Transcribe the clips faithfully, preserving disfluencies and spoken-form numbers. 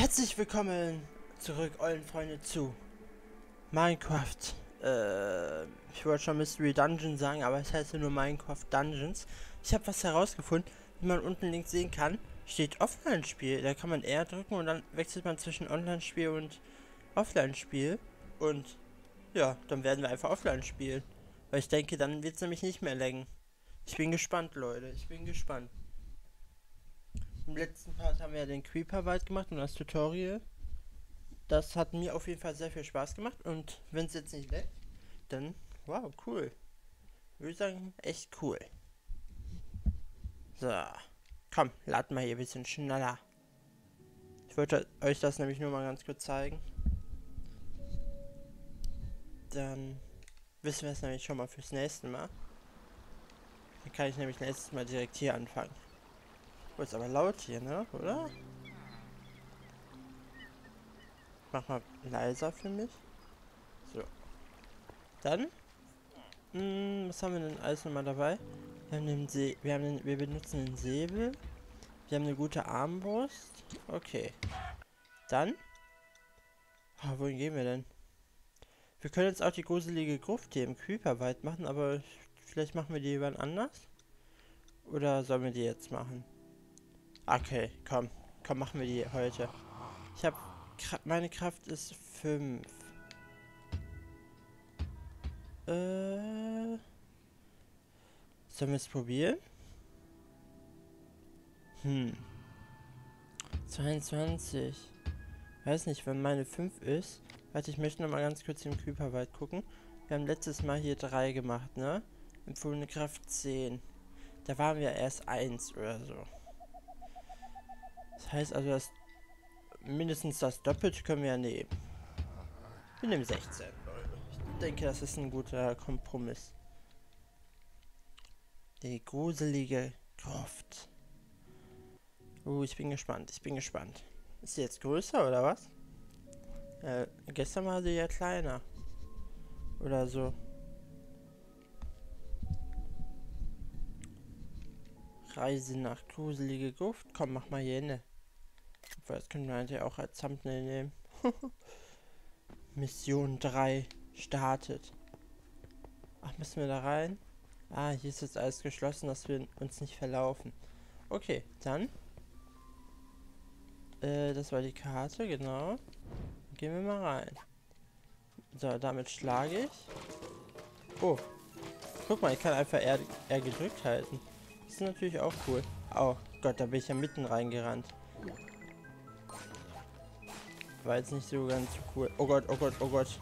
Herzlich willkommen zurück, euren Freunde, zu Minecraft. Äh, ich wollte schon Mystery Dungeon sagen, aber es heißt ja nur Minecraft Dungeons. Ich habe was herausgefunden, wie man unten links sehen kann. Steht Offline-Spiel. Da kann man R drücken und dann wechselt man zwischen Online-Spiel und Offline-Spiel. Und ja, dann werden wir einfach Offline spielen. Weil ich denke, dann wird es nämlich nicht mehr laggen. Ich bin gespannt, Leute. Ich bin gespannt. Im letzten Part haben wir ja den Creeper-Wald gemacht und das Tutorial. Das hat mir auf jeden Fall sehr viel Spaß gemacht. Und wenn es jetzt nicht leckt, dann wow, cool. Würde ich sagen, echt cool. So. Komm, laden wir hier ein bisschen schneller. Ich wollte euch das nämlich nur mal ganz kurz zeigen. Dann wissen wir es nämlich schon mal fürs nächste Mal. Dann kann ich nämlich nächstes Mal direkt hier anfangen. Oh, ist aber laut hier, ne? Oder? Mach mal leiser für mich. So. Dann. Mh, was haben wir denn alles nochmal dabei? Wir haben den See. Wir haben den, wir benutzen den Säbel. Wir haben eine gute Armbrust. Okay. Dann. Oh, wohin gehen wir denn? Wir können jetzt auch die gruselige Gruft hier im Creeperwald machen, aber vielleicht machen wir die wann anders? Oder sollen wir die jetzt machen? Okay, komm. Komm, machen wir die heute. Ich habe... Meine Kraft ist fünf. Äh... Sollen wir es probieren? Hm. zweiundzwanzig. Weiß nicht, wenn meine fünf ist. Warte, ich möchte noch mal ganz kurz im Creeperwald gucken. Wir haben letztes Mal hier drei gemacht, ne? Empfohlene Kraft zehn. Da waren wir erst eins oder so. Das heißt also, das mindestens das Doppelte können wir ja nehmen. Wir nehmen sechzehn, Leute. Ich denke, das ist ein guter Kompromiss. Die gruselige Gruft. Uh, ich bin gespannt, ich bin gespannt. Ist sie jetzt größer oder was? Äh, gestern war sie ja kleiner. Oder so. Reise nach gruselige Gruft. Komm, mach mal hier hin. Das können wir eigentlich auch als Thumbnail nehmen. Mission drei startet. Ach, müssen wir da rein? Ah, hier ist jetzt alles geschlossen, dass wir uns nicht verlaufen. Okay, dann. Äh, das war die Karte, genau. Gehen wir mal rein. So, damit schlage ich. Oh. Guck mal, ich kann einfach R, R gedrückt halten. Das ist natürlich auch cool. Oh Gott, da bin ich ja mitten reingerannt. War jetzt nicht so ganz cool. Oh Gott, oh Gott, oh Gott.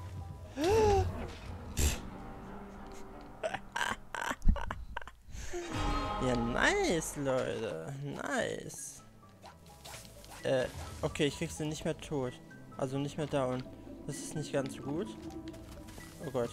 Ja, nice, Leute. Nice. Äh, okay, ich krieg sie nicht mehr tot. Also nicht mehr down. Das ist nicht ganz so gut. Oh Gott.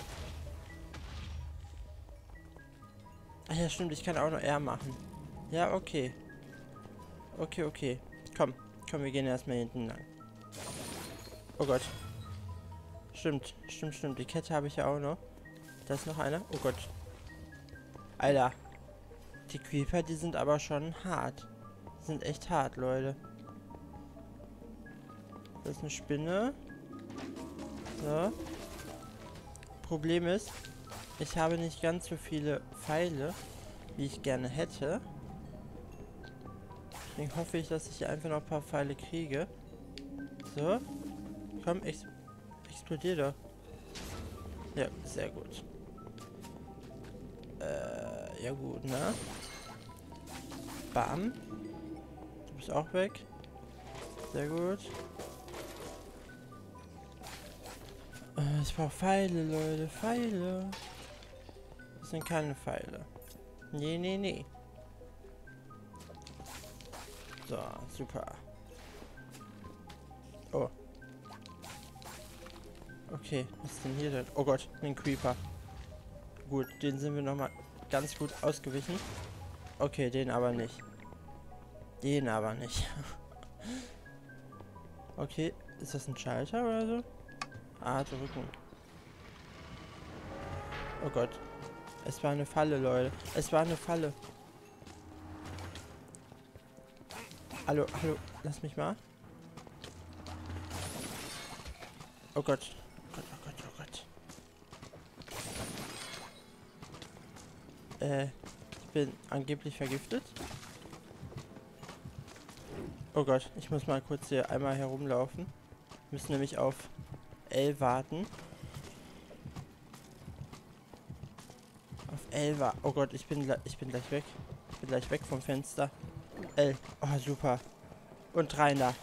Ach ja, stimmt, ich kann auch noch R machen. Ja, okay. Okay, okay. Komm, komm, wir gehen erstmal hinten lang. Oh Gott. Stimmt, stimmt, stimmt. Die Kette habe ich ja auch noch. Da ist noch einer. Oh Gott. Alter. Die Creeper, die sind aber schon hart. Die sind echt hart, Leute. Das ist eine Spinne. So. Problem ist, ich habe nicht ganz so viele Pfeile, wie ich gerne hätte. Deswegen hoffe ich, dass ich einfach noch ein paar Pfeile kriege. So. Komm, ex explodier doch. Ja, sehr gut. Äh, ja gut, ne? Bam. Du bist auch weg. Sehr gut. Äh, ich brauche Pfeile, Leute. Pfeile. Das sind keine Pfeile. Nee, nee, nee. So, super. Oh. Okay, was ist denn hier denn? Oh Gott, ein Creeper. Gut, den sind wir nochmal ganz gut ausgewichen. Okay, den aber nicht. Den aber nicht. Okay, ist das ein Schalter oder so? Ah, drücken. Oh Gott. Es war eine Falle, Leute. Es war eine Falle. Hallo, hallo. Lass mich mal. Oh Gott. Oh Gott, oh Gott, oh Gott. Äh, ich bin angeblich vergiftet. Oh Gott, ich muss mal kurz hier einmal herumlaufen. Wir müssen nämlich auf L warten. Auf L warten. Oh Gott, ich bin, ich bin gleich weg. Ich bin gleich weg vom Fenster. L. Oh, super. Und rein da.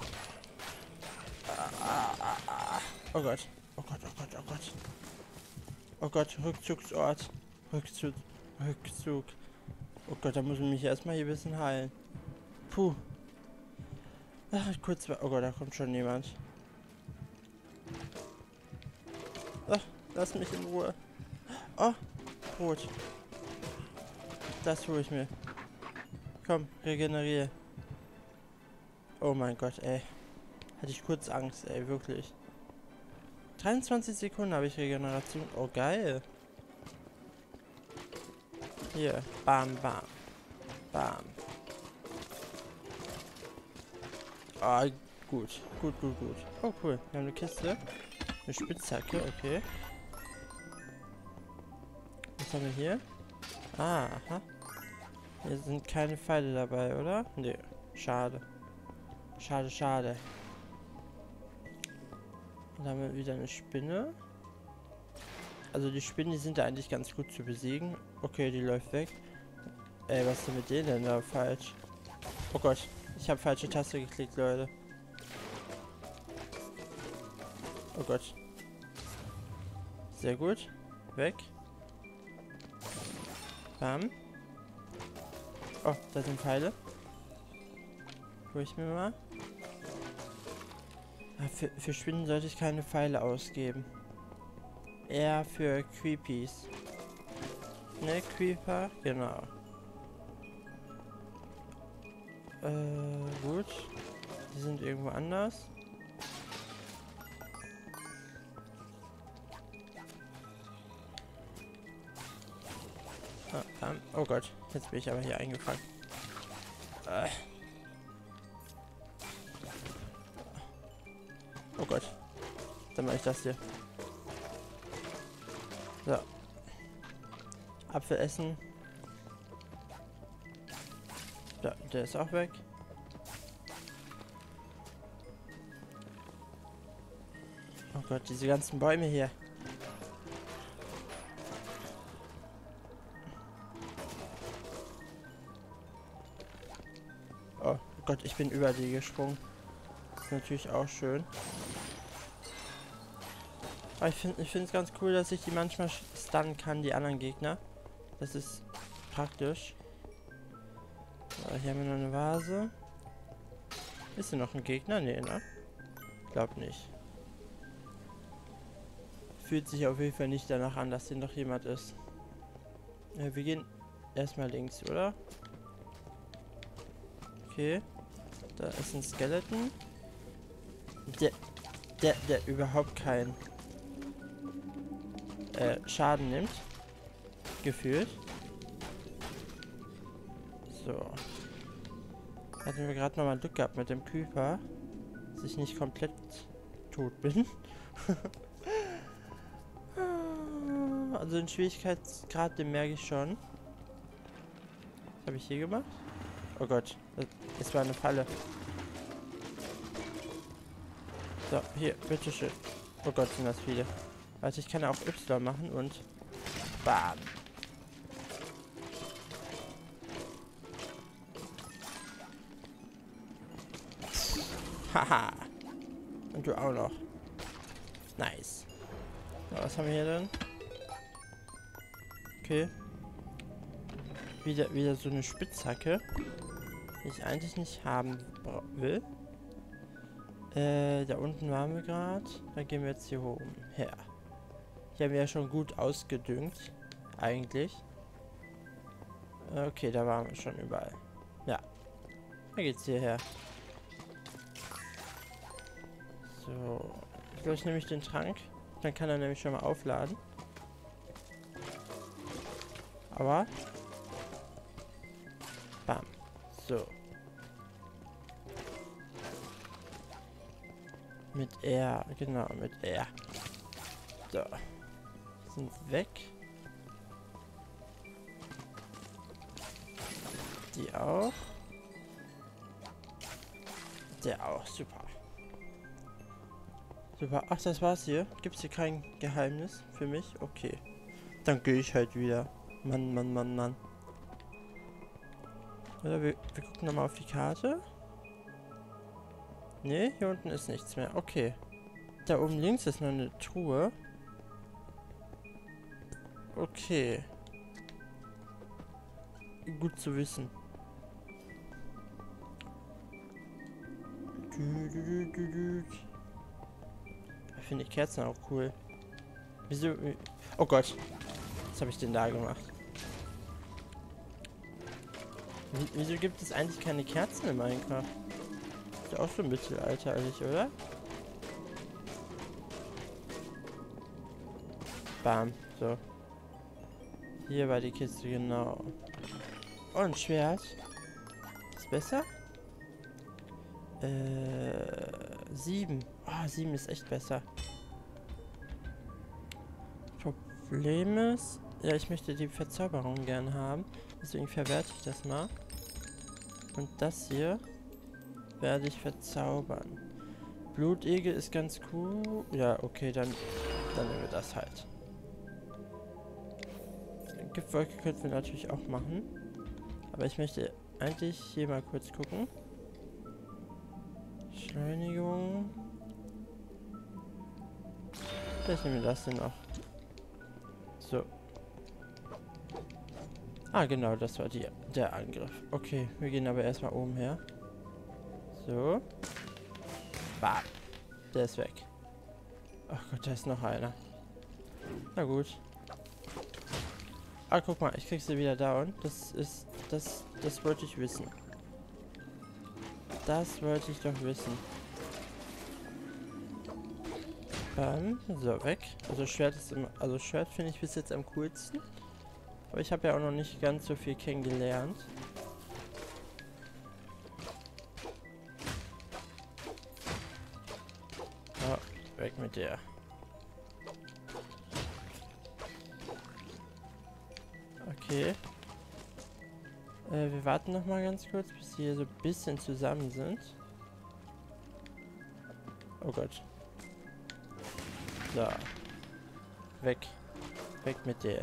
Oh Gott. Oh Gott, oh Gott, oh Gott. Oh Gott, Rückzugsort. Rückzug. Rückzug. Oh Gott, da muss ich mich erstmal hier ein bisschen heilen. Puh. Ach, kurz. Oh Gott, da kommt schon jemand. Ach, lass mich in Ruhe. Oh, Brot. Das hole ich mir. Komm, regeneriere. Oh mein Gott, ey. Hatte ich kurz Angst, ey, wirklich. dreiundzwanzig Sekunden habe ich Regeneration. Oh, geil. Hier, bam, bam. Bam. Ah, gut. Gut, gut, gut. Oh, cool. Wir haben eine Kiste. Eine Spitzhacke, okay. Was haben wir hier? Ah, aha. Hier sind keine Pfeile dabei, oder? Nee, schade. Schade, schade. Dann haben wir wieder eine Spinne. Also die Spinnen, die sind da eigentlich ganz gut zu besiegen. Okay, die läuft weg. Ey, was ist denn mit denen denn da falsch? Oh Gott, ich habe falsche Taste geklickt, Leute. Oh Gott. Sehr gut. Weg. Bam. Oh, da sind Pfeile. Hol ich mir mal. Ah, für, für Spinnen sollte ich keine Pfeile ausgeben. Eher für Creepies. Ne, Creeper? Genau. Äh, gut. Die sind irgendwo anders. Ah, um, oh Gott, jetzt bin ich aber hier eingefangen. Äh. Oh Gott. Dann mache ich das hier. So. Apfel essen. Ja, der ist auch weg. Oh Gott, diese ganzen Bäume hier. Oh Gott, ich bin über die gesprungen. Das ist natürlich auch schön. Aber ich finde ich finde es ganz cool, dass ich die manchmal stunnen kann, die anderen Gegner. Das ist praktisch. So, hier haben wir noch eine Vase. Ist hier noch ein Gegner? Nee, ne? Glaub nicht. Fühlt sich auf jeden Fall nicht danach an, dass hier noch jemand ist. Ja, wir gehen erstmal links, oder? Okay. Da ist ein Skeleton. Der, der, der überhaupt keinen äh, Schaden nimmt. Gefühlt. So. Hatten wir gerade nochmal Glück gehabt mit dem Creeper. Dass ich nicht komplett tot bin. Also den Schwierigkeitsgrad, den merke ich schon. Was habe ich hier gemacht? Oh Gott, das war eine Falle. So, hier, bitteschön. Oh Gott, sind das viele. Warte, ich kann ja auch Y machen und... Bam. Haha. Und du auch noch. Nice. So, was haben wir hier denn? Okay. Wieder, wieder so eine Spitzhacke, die ich eigentlich nicht haben will. Äh, da unten waren wir gerade. Da gehen wir jetzt hier oben her. Hier haben wir ja schon gut ausgedüngt. Eigentlich. Okay, da waren wir schon überall. Ja. Da geht's hierher. So. Ich glaube, ich nehme den Trank. Dann kann er nämlich schon mal aufladen. Aber... Bam. So. Mit R, genau, mit R. So. Sind weg. Die auch. Der auch, super. Super. Ach, das war's hier. Gibt's hier kein Geheimnis für mich? Okay. Dann gehe ich halt wieder. Mann, Mann, Mann, Mann. Oder wir, wir gucken nochmal auf die Karte. Ne, hier unten ist nichts mehr. Okay. Da oben links ist noch eine Truhe. Okay. Gut zu wissen. Du, du, du, du, du. Ich finde die Kerzen auch cool. Wieso? Oh Gott. Was habe ich denn da gemacht? Wieso gibt es eigentlich keine Kerzen in Minecraft? Ist ja auch so mittelalterlich, oder? Bam. So. Hier war die Kiste, genau. Oh, ein Schwert. Ist besser? Äh, sieben. Ah, oh, sieben ist echt besser. Problem ist, ja, ich möchte die Verzauberung gern haben. Deswegen verwerte ich das mal. Und das hier werde ich verzaubern. Blutegel ist ganz cool. Ja, okay, dann, dann nehmen wir das halt. Giftwolke könnten wir natürlich auch machen. Aber ich möchte eigentlich hier mal kurz gucken. Beschleunigung. Vielleicht nehmen wir das hier noch. So. Ah, genau, das war die, der Angriff. Okay, wir gehen aber erstmal oben her. So. Bam. Der ist weg. Ach Gott, da ist noch einer. Na gut. Ah, guck mal, ich krieg sie wieder down. Das ist, das, das wollte ich wissen. Das wollte ich doch wissen. Bam. So, weg. Also Schwert ist immer, also Schwert finde ich bis jetzt am coolsten. Aber ich habe ja auch noch nicht ganz so viel kennengelernt. Oh, weg mit der. Okay. Äh, wir warten noch mal ganz kurz, bis sie hier so ein bisschen zusammen sind. Oh Gott. So. Weg. Weg mit der.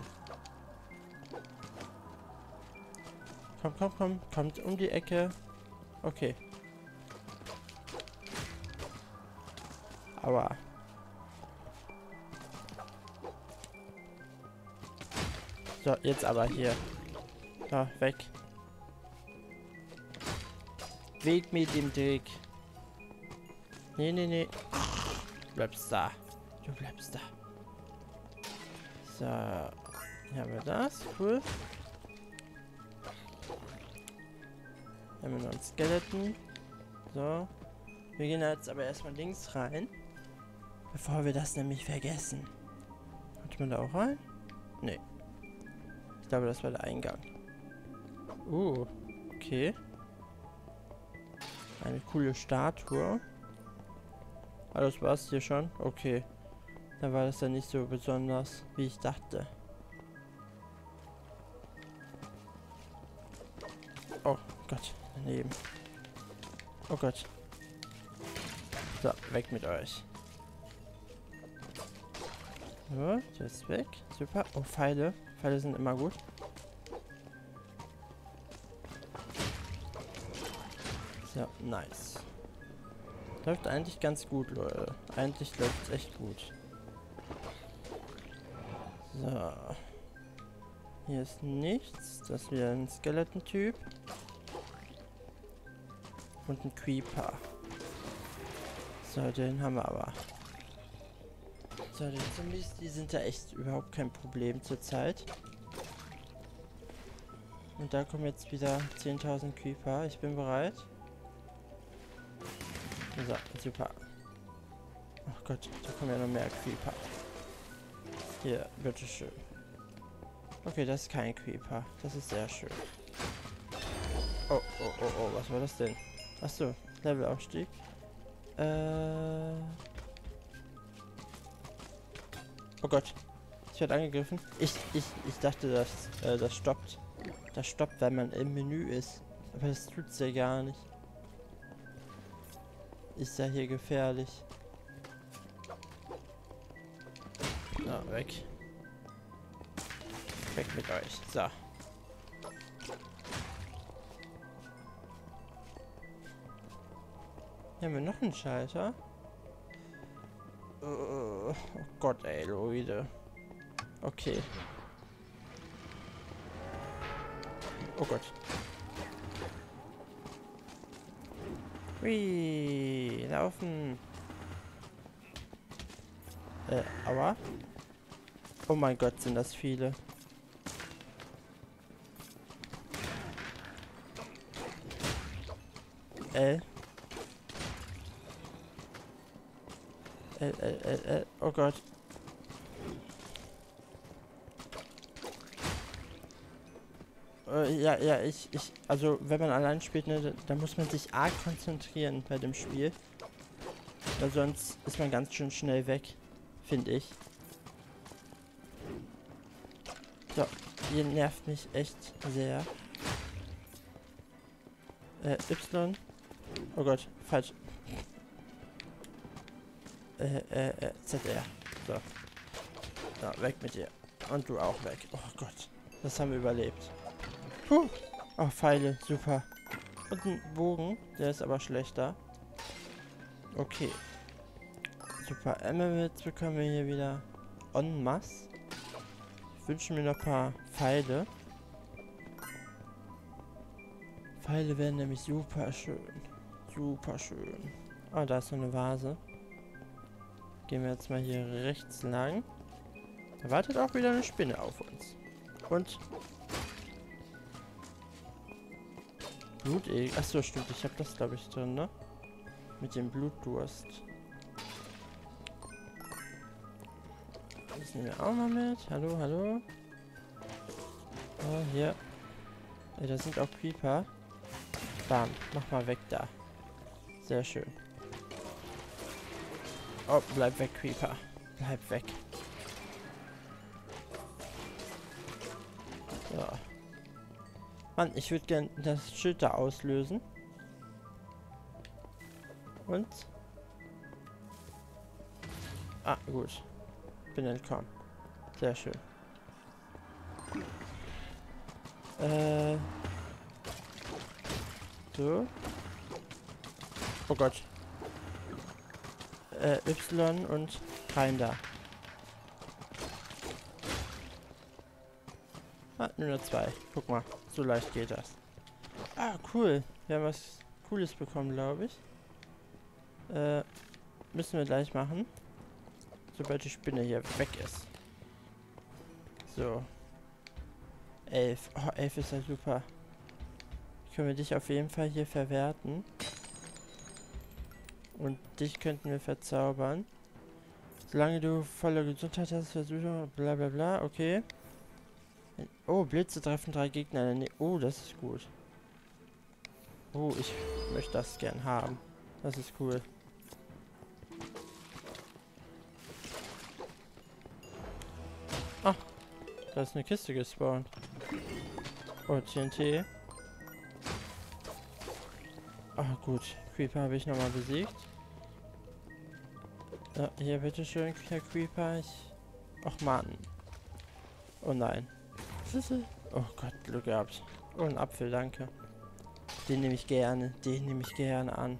Komm, komm, komm. Kommt um die Ecke. Okay. Aua. So, jetzt aber hier. So, weg. Weg mit dem Trick. Nee, nee, nee. Du bleibst da. Du bleibst da. So. Hier haben wir das. Cool. Hier haben wir noch einen Skeleton. So. Wir gehen jetzt aber erstmal links rein. Bevor wir das nämlich vergessen. Hat man da auch rein? Nee. Ich glaube, das war der Eingang. Uh. Okay. Eine coole Statue. Ah, das war's hier schon? Okay. Dann war das ja nicht so besonders, wie ich dachte. Oh Gott, daneben. Oh Gott. So, weg mit euch. So, der ist weg. Super. Oh, Pfeile. Pfeile sind immer gut. So, nice. Läuft eigentlich ganz gut, Leute. Eigentlich läuft es echt gut. So. Hier ist nichts. Das ist wieder ein Skeleton-Typ. Und ein Creeper. So, den haben wir aber. So, die Zombies, die sind ja echt überhaupt kein Problem zurzeit. Und da kommen jetzt wieder zehntausend Creeper. Ich bin bereit. So, super. Ach Gott, da kommen ja noch mehr Creeper. Hier, bitteschön. Okay, das ist kein Creeper. Das ist sehr schön. Oh, oh, oh, oh, was war das denn? Achso, Levelaufstieg. Äh. Oh Gott. Ich werde angegriffen. Ich, ich, ich dachte, dass äh, das stoppt. Das stoppt, wenn man im Menü ist. Aber das tut's ja gar nicht. Ist ja hier gefährlich. Na, weg. Weg mit euch. So. Hier haben wir noch einen Schalter. Oh Gott, ey, Leute. Okay. Oh Gott. Hui, laufen. Äh, aua. Oh mein Gott, sind das viele. L. L, L, L, L. Oh Gott. Äh, ja, ja, ich, ich, also wenn man allein spielt, ne, da, da muss man sich arg konzentrieren bei dem Spiel. Weil sonst ist man ganz schön schnell weg, finde ich. So, ihr nervt mich echt sehr. Äh, Y. Oh Gott, falsch. Äh, äh, äh, Z R. So. Ja, weg mit dir. Und du auch weg. Oh Gott. Das haben wir überlebt. Puh. Oh, Pfeile. Super. Und ein Bogen. Der ist aber schlechter. Okay. Super. Emeralds bekommen wir hier wieder en masse. Ich wünsche mir noch ein paar Pfeile. Pfeile wären nämlich super schön. Super schön. Ah, da ist noch eine Vase. Gehen wir jetzt mal hier rechts lang. Da wartet auch wieder eine Spinne auf uns. Und Blutegel. Achso, stimmt. Ich habe das, glaube ich, drin, ne? Mit dem Blutdurst. Das nehmen wir auch mal mit. Hallo, hallo. Oh, hier. Ey, da sind auch Creeper. Bam. Mach mal weg da. Sehr schön. Oh, bleib weg, Creeper. Bleib weg. So. Mann, ich würde gern das Schild da auslösen. Und? Ah, gut. Bin entkommen. Sehr schön. Äh. So. Oh Gott. Äh, Y und rein da. Ah, nur zwei. Guck mal, so leicht geht das. Ah, cool. Wir haben was Cooles bekommen, glaube ich. Äh, müssen wir gleich machen. Sobald die Spinne hier weg ist. So. Elf. Oh, elf ist ja super. Können wir dich auf jeden Fall hier verwerten. Und dich könnten wir verzaubern. Solange du voller Gesundheit hast, versuche bla bla bla. Okay. Oh, Blitze treffen drei Gegner. Nee. Oh, das ist gut. Oh, ich möchte das gern haben. Das ist cool. Ah, da ist eine Kiste gespawnt. Oh, T N T. Ah, gut. Creeper habe ich nochmal besiegt. Ja, hier, bitteschön, Herr Creeper. Ich... Ach, Mann. Oh nein. Oh Gott, Glück gehabt. Oh, ein Apfel, danke. Den nehme ich gerne. Den nehme ich gerne an.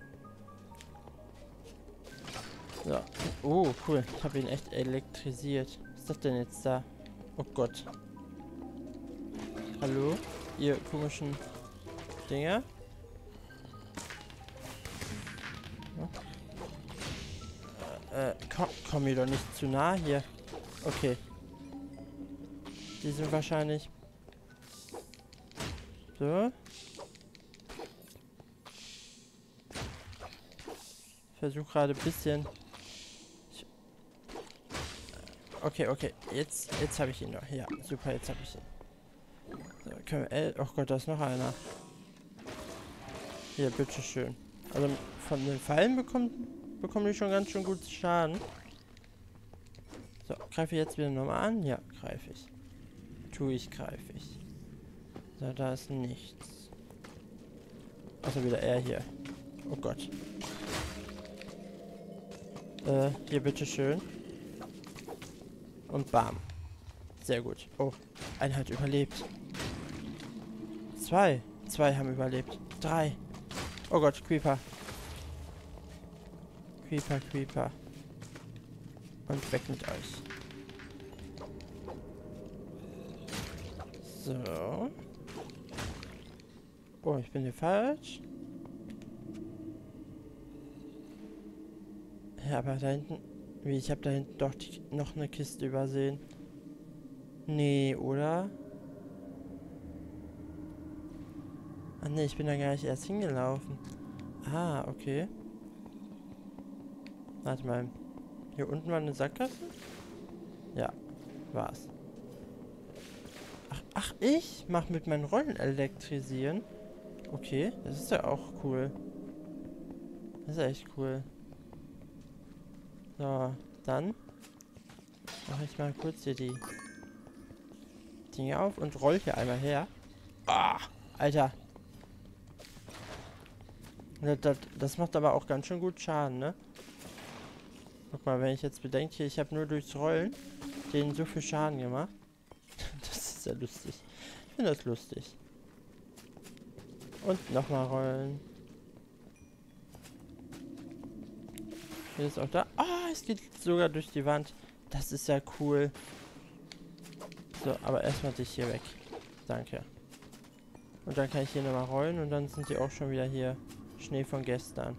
So. Oh, cool. Ich habe ihn echt elektrisiert. Was ist das denn jetzt da? Oh Gott. Hallo? Ihr komischen Dinger? Äh, komm, komm mir doch nicht zu nah hier. Okay. Die sind wahrscheinlich... So. Ich versuche gerade ein bisschen... Ich okay, okay. Jetzt, jetzt habe ich ihn noch. Ja, super, jetzt habe ich ihn. So, können wir... Oh Gott, da ist noch einer. Hier, bitteschön. Also von den Fallen bekommt, bekomme ich schon ganz schön gut Schaden. So, greife ich jetzt wieder nochmal an? Ja, greife ich. Tue ich, greife ich. So, da ist nichts. Also wieder er hier. Oh Gott. Äh, hier bitteschön. Und bam. Sehr gut. Oh, einer hat überlebt. Zwei. Zwei haben überlebt. Drei. Oh Gott, Creeper. Creeper, Creeper. Und weg mit euch. So. Oh, ich bin hier falsch. Ja, aber da hinten... Wie, ich habe da hinten doch die, noch eine Kiste übersehen. Nee, oder? Ah, nee, ich bin da gar nicht erst hingelaufen. Ah, okay. Warte mal. Hier unten war eine Sackgasse? Ja, war's. Ach, ach, ich mach mit meinen Rollen elektrisieren? Okay, das ist ja auch cool. Das ist echt cool. So, dann mache ich mal kurz hier die Dinge auf und roll hier einmal her. Ah, Alter. Das, das, das macht aber auch ganz schön gut Schaden, ne? Guck mal, wenn ich jetzt bedenke, ich habe nur durchs Rollen denen so viel Schaden gemacht. Das ist ja lustig. Ich finde das lustig. Und nochmal rollen. Hier ist auch da. Ah, es geht sogar durch die Wand. Das ist ja cool. So, aber erstmal dich hier weg. Danke. Und dann kann ich hier nochmal rollen und dann sind die auch schon wieder hier. Schnee von gestern.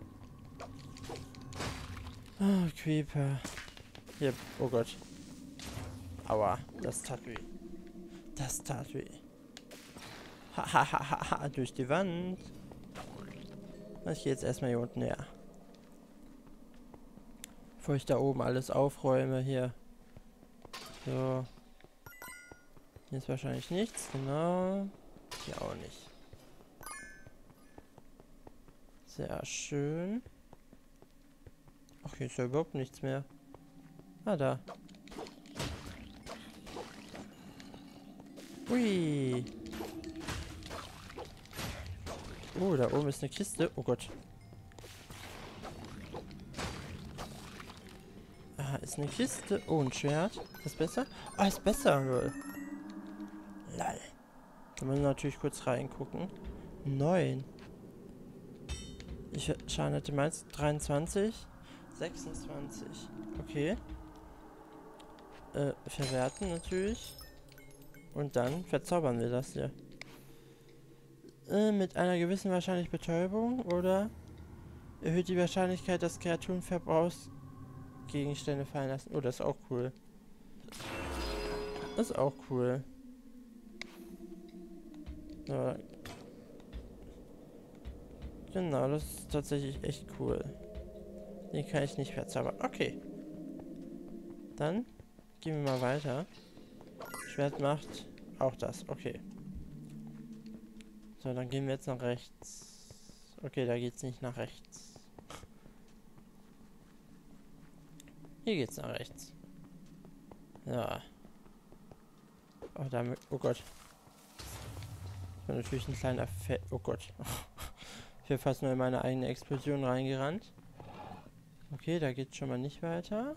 Oh, Creeper. Hier, oh Gott. Aua, das tat weh. Das tat weh. Hahaha, durch die Wand. Ich gehe jetzt erstmal hier unten her. Bevor ich da oben alles aufräume, hier. So. Hier ist wahrscheinlich nichts, genau. Hier auch nicht. Sehr schön. Ach, hier ist ja überhaupt nichts mehr. Ah, da. Ui. Oh, da oben ist eine Kiste. Oh Gott. Ah, ist eine Kiste. Oh, ein Schwert. Ist das besser? Ah, ist besser. Lol. Lol. Da müssen wir natürlich kurz reingucken. Neun. Ich Schaden hätte meins dreiundzwanzig. sechsundzwanzig. Okay. Äh, verwerten natürlich. Und dann verzaubern wir das hier. Äh, mit einer gewissen wahrscheinlich Betäubung oder erhöht die Wahrscheinlichkeit, dass Kreaturen Verbrauchsgegenstände fallen lassen. Oh, das ist auch cool. Das ist auch cool. So. Genau, das ist tatsächlich echt cool. Den kann ich nicht verzaubern. Okay. Dann gehen wir mal weiter. Schwert macht auch das. Okay. So, dann gehen wir jetzt nach rechts. Okay, da geht's nicht nach rechts. Hier geht's nach rechts. Ja. Oh, damit. Oh Gott. Ich bin natürlich ein kleiner Fett. Oh Gott. Ich bin fast nur in meine eigene Explosion reingerannt. Okay, da geht's schon mal nicht weiter.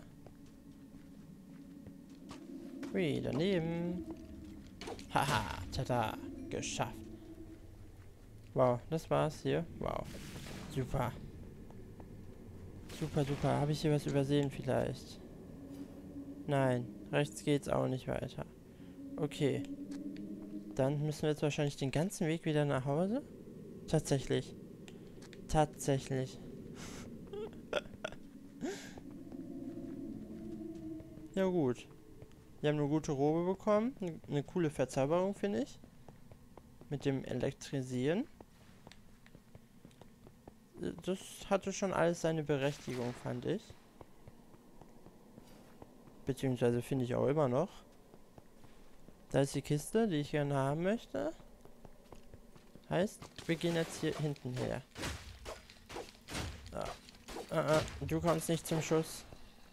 Ui, daneben. Haha, tada, geschafft. Wow, das war's hier. Wow. Super. Super, super. Habe ich hier was übersehen vielleicht? Nein, rechts geht's auch nicht weiter. Okay. Dann müssen wir jetzt wahrscheinlich den ganzen Weg wieder nach Hause. Tatsächlich. Tatsächlich. Ja gut. Wir haben eine gute Robe bekommen. Eine coole Verzauberung, finde ich. Mit dem Elektrisieren. Das hatte schon alles seine Berechtigung, fand ich. Beziehungsweise finde ich auch immer noch. Da ist die Kiste, die ich gerne haben möchte. Heißt, wir gehen jetzt hier hinten her. Ja. äh, du kommst nicht zum Schuss.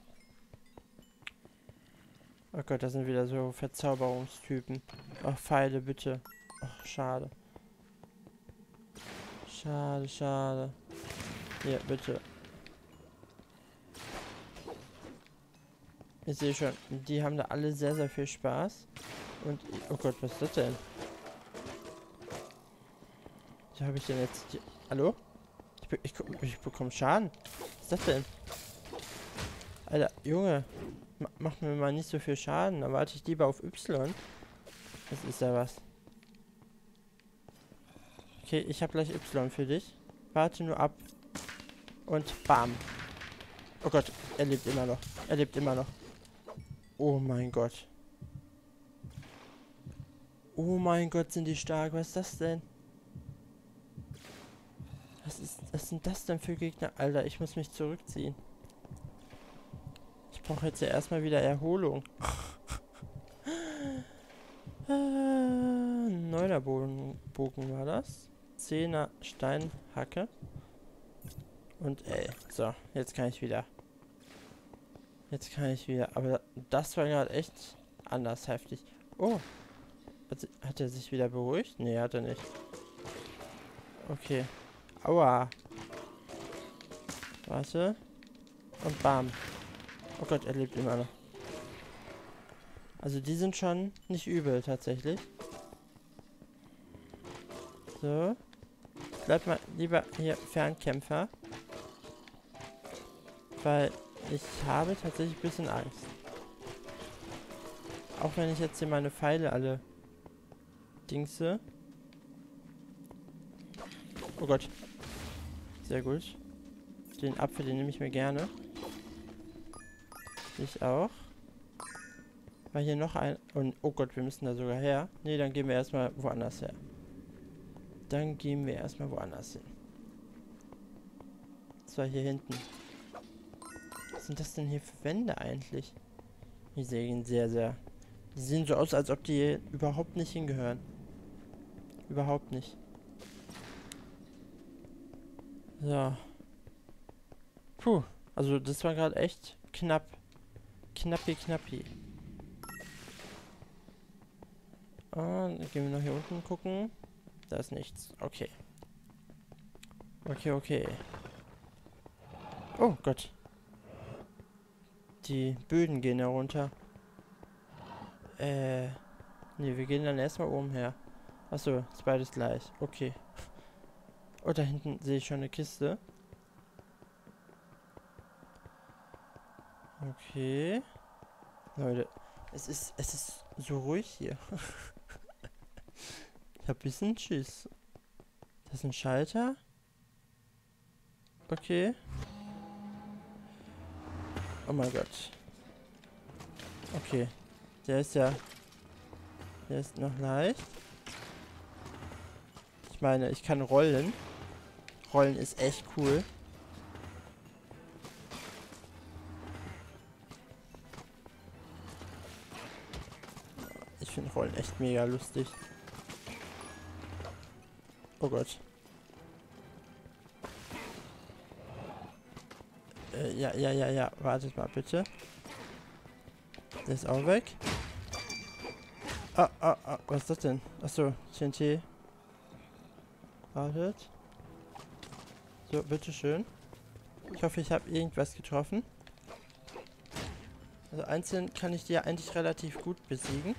Oh Gott, das sind wieder so Verzauberungstypen. Ach, Pfeile, bitte. Ach, schade. Schade, schade. Hier, bitte. Ich sehe schon, die haben da alle sehr, sehr viel Spaß. Und, oh Gott, was ist das denn? Wie habe ich denn jetzt... Die, hallo? Ich, be ich, ich bekomme Schaden. Was ist das denn? Alter, Junge. Ma mach mir mal nicht so viel Schaden. Dann warte ich lieber auf Y. Das ist ja was. Okay, ich habe gleich Y für dich. Warte nur ab. Und bam. Oh Gott, er lebt immer noch. Er lebt immer noch. Oh mein Gott. Oh mein Gott, sind die stark. Was ist das denn? Was ist, was sind das denn für Gegner? Alter, ich muss mich zurückziehen. Ich brauche jetzt ja erstmal wieder Erholung. äh, Neuner Bogen, Bogen war das. Zehner Steinhacke. Und ey, so, jetzt kann ich wieder. Jetzt kann ich wieder. Aber das war gerade echt anders heftig. Oh. Hat, hat er sich wieder beruhigt? Nee, hat er nicht. Okay. Aua. Warte. Und bam. Oh Gott, er lebt immer noch. Also die sind schon nicht übel, tatsächlich. So. Bleib mal lieber hier Fernkämpfer. Weil ich habe tatsächlich ein bisschen Angst. Auch wenn ich jetzt hier meine Pfeile alle dingse. Oh Gott. Sehr gut. Den Apfel, den nehme ich mir gerne. Ich auch. War hier noch ein... Und, oh Gott, wir müssen da sogar her. Nee, dann gehen wir erstmal woanders her. Dann gehen wir erstmal woanders hin. Das war hier hinten. Was sind das denn hier für Wände eigentlich? Die sehen sehr, sehr... Die sehen so aus, als ob die überhaupt nicht hingehören. Überhaupt nicht. So. Puh. Also das war gerade echt knapp. Knappi, knappi. Und dann gehen wir noch hier unten gucken. Da ist nichts. Okay. Okay, okay. Oh Gott. Die Böden gehen herunter. Äh. Ne, wir gehen dann erstmal oben her. Achso, ist beides gleich. Okay. Oh, da hinten sehe ich schon eine Kiste. Okay. Leute, es ist, es ist so ruhig hier. Ich hab ein bisschen Schiss. Das ist ein Schalter. Okay. Oh mein Gott. Okay. Der ist ja... Der ist noch leicht. Ich meine, ich kann rollen. Rollen ist echt cool. Ich finde Rollen echt mega lustig. Oh Gott. Äh, ja, ja, ja, ja. Wartet mal bitte. Der ist auch weg. Ah, ah, ah. Was ist das denn? Achso, T N T. Wartet. So, bitteschön. Ich hoffe, ich habe irgendwas getroffen. Also einzeln kann ich die ja eigentlich relativ gut besiegen.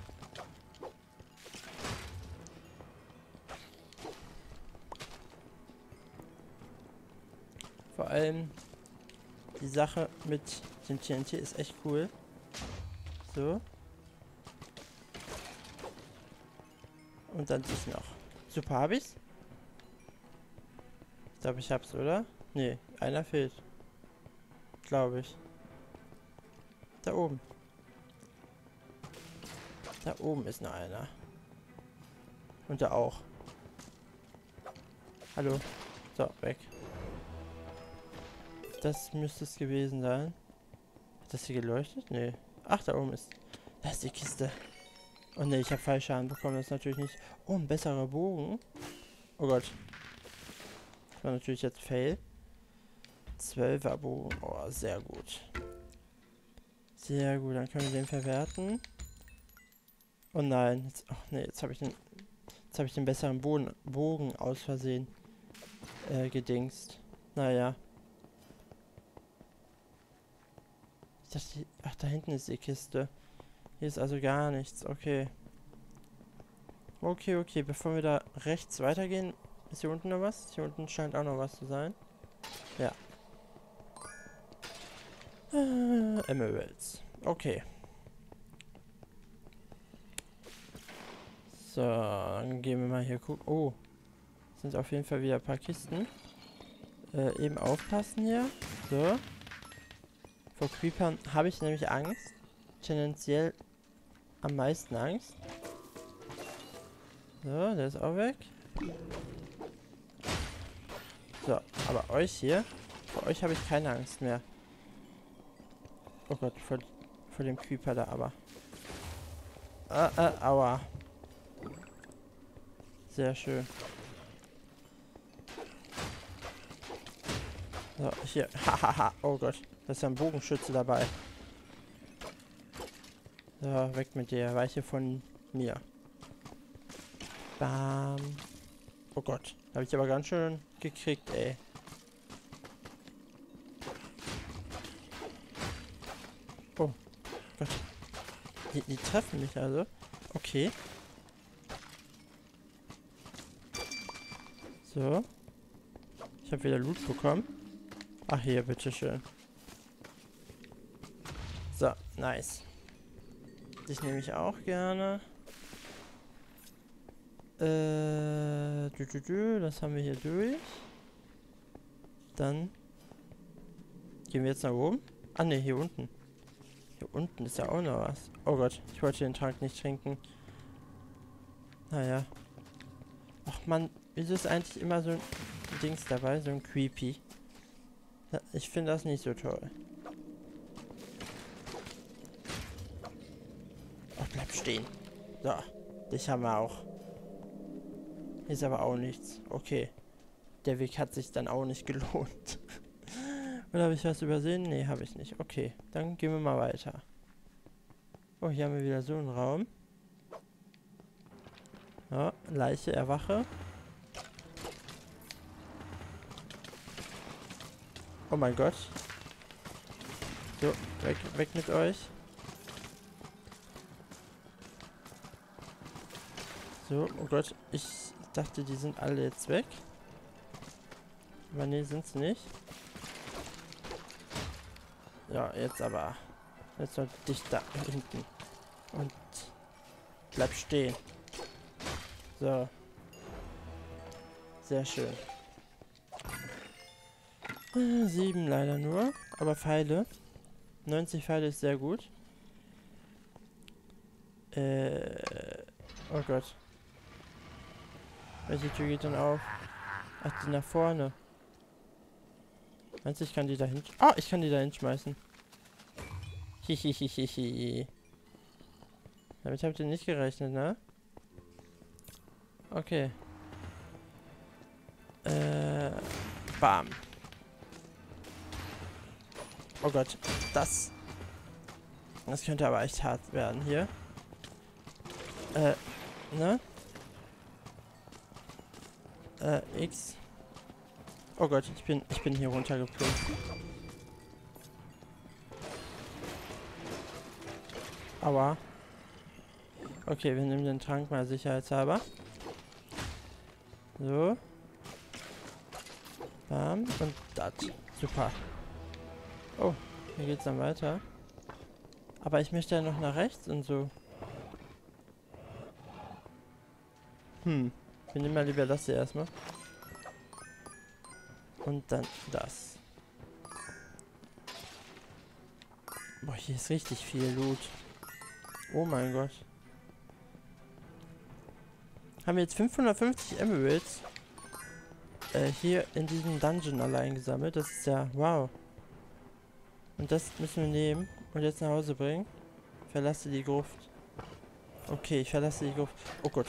Vor allem die Sache mit dem T N T ist echt cool. So. Und dann dies noch. Super, hab ich's? Ich glaube, ich hab's, oder? Nee, einer fehlt. Glaube ich. Da oben. Da oben ist noch einer. Und da auch. Hallo. So, weg. Das müsste es gewesen sein. Hat das hier geleuchtet? Nee. Ach, da oben ist... Da ist die Kiste. Oh ne, ich habe Fallschaden bekommen. Das ist natürlich nicht... Oh, ein besserer Bogen. Oh Gott. Das war natürlich jetzt Fail. zwölfer Bogen. Oh, sehr gut. Sehr gut, dann können wir den verwerten. Oh nein, jetzt, ach nee, jetzt habe ich den, jetzt habe ich den besseren Bogen, Bogen aus Versehen äh, gedingst. Naja. Ich dachte, ach, da hinten ist die Kiste. Hier ist also gar nichts, okay. Okay, okay, bevor wir da rechts weitergehen, ist hier unten noch was? Hier unten scheint auch noch was zu sein. Ja. Äh, Emeralds. Okay. So, dann gehen wir mal hier gucken. Oh, sind auf jeden Fall wieder ein paar Kisten. Äh, eben aufpassen hier. So. Vor Creepern habe ich nämlich Angst. Tendenziell am meisten Angst. So, der ist auch weg. So, aber euch hier, vor euch habe ich keine Angst mehr. Oh Gott, vor, vor dem Creeper da aber. Ah, ah, aua. Sehr schön. So, hier. Hahaha. Oh Gott, da ist ja ein Bogenschütze dabei. So, weg mit dir. Weiche von mir. Bam. Oh Gott, habe ich aber ganz schön gekriegt, ey. Oh Gott. Die, die treffen mich also. Okay. So. Ich habe wieder Loot bekommen. Ach, hier, bitteschön. So, nice. Dich nehme ich auch gerne. Äh, dü, dü, dü, das haben wir hier durch. Dann gehen wir jetzt nach oben. Ah, ne, hier unten. Hier unten ist ja auch noch was. Oh Gott, ich wollte den Trank nicht trinken. Naja. Ach man, wieso ist eigentlich immer so ein Dings dabei, so ein Creepy? Ja, ich finde das nicht so toll. Ach, bleib stehen. So, dich haben wir auch. Hier ist aber auch nichts. Okay. Der Weg hat sich dann auch nicht gelohnt. Oder habe ich was übersehen? Nee, habe ich nicht. Okay, dann gehen wir mal weiter. Oh, hier haben wir wieder so einen Raum. Ja, Leiche, erwache. Oh mein Gott. So, weg, weg mit euch. So, oh Gott, ich dachte, die sind alle jetzt weg. Aber nee, sind sie nicht. Ja, jetzt aber. Jetzt noch dich da hinten. Und bleib stehen. So. Sehr schön. Äh, sieben leider nur. Aber Pfeile. neunzig Pfeile ist sehr gut. Äh. Oh Gott. Welche Tür geht denn auf? Ach, die nach vorne. Meinst du, ich kann die da hin... Ah, ich kann die da hinschmeißen. Hihihihihi. Damit habt ihr nicht gerechnet, ne? Okay. Äh... Bam. Oh Gott. Das... Das könnte aber echt hart werden hier. Äh... Ne? Äh, X. Oh Gott, ich bin, ich bin hier runtergeplumpt. Aua. Okay, wir nehmen den Trank mal sicherheitshalber. So. Bam. Und das. Super. Oh, hier geht's dann weiter. Aber ich möchte ja noch nach rechts und so. Hm. Wir nehmen mal lieber das hier erstmal. Und dann das. Boah, hier ist richtig viel Loot. Oh mein Gott. Haben wir jetzt fünfhundertfünfzig Emeralds äh, hier in diesem Dungeon allein gesammelt. Das ist ja wow. Und das müssen wir nehmen und jetzt nach Hause bringen. Verlasse die Gruft. Okay, ich verlasse die Gruft. Oh Gott.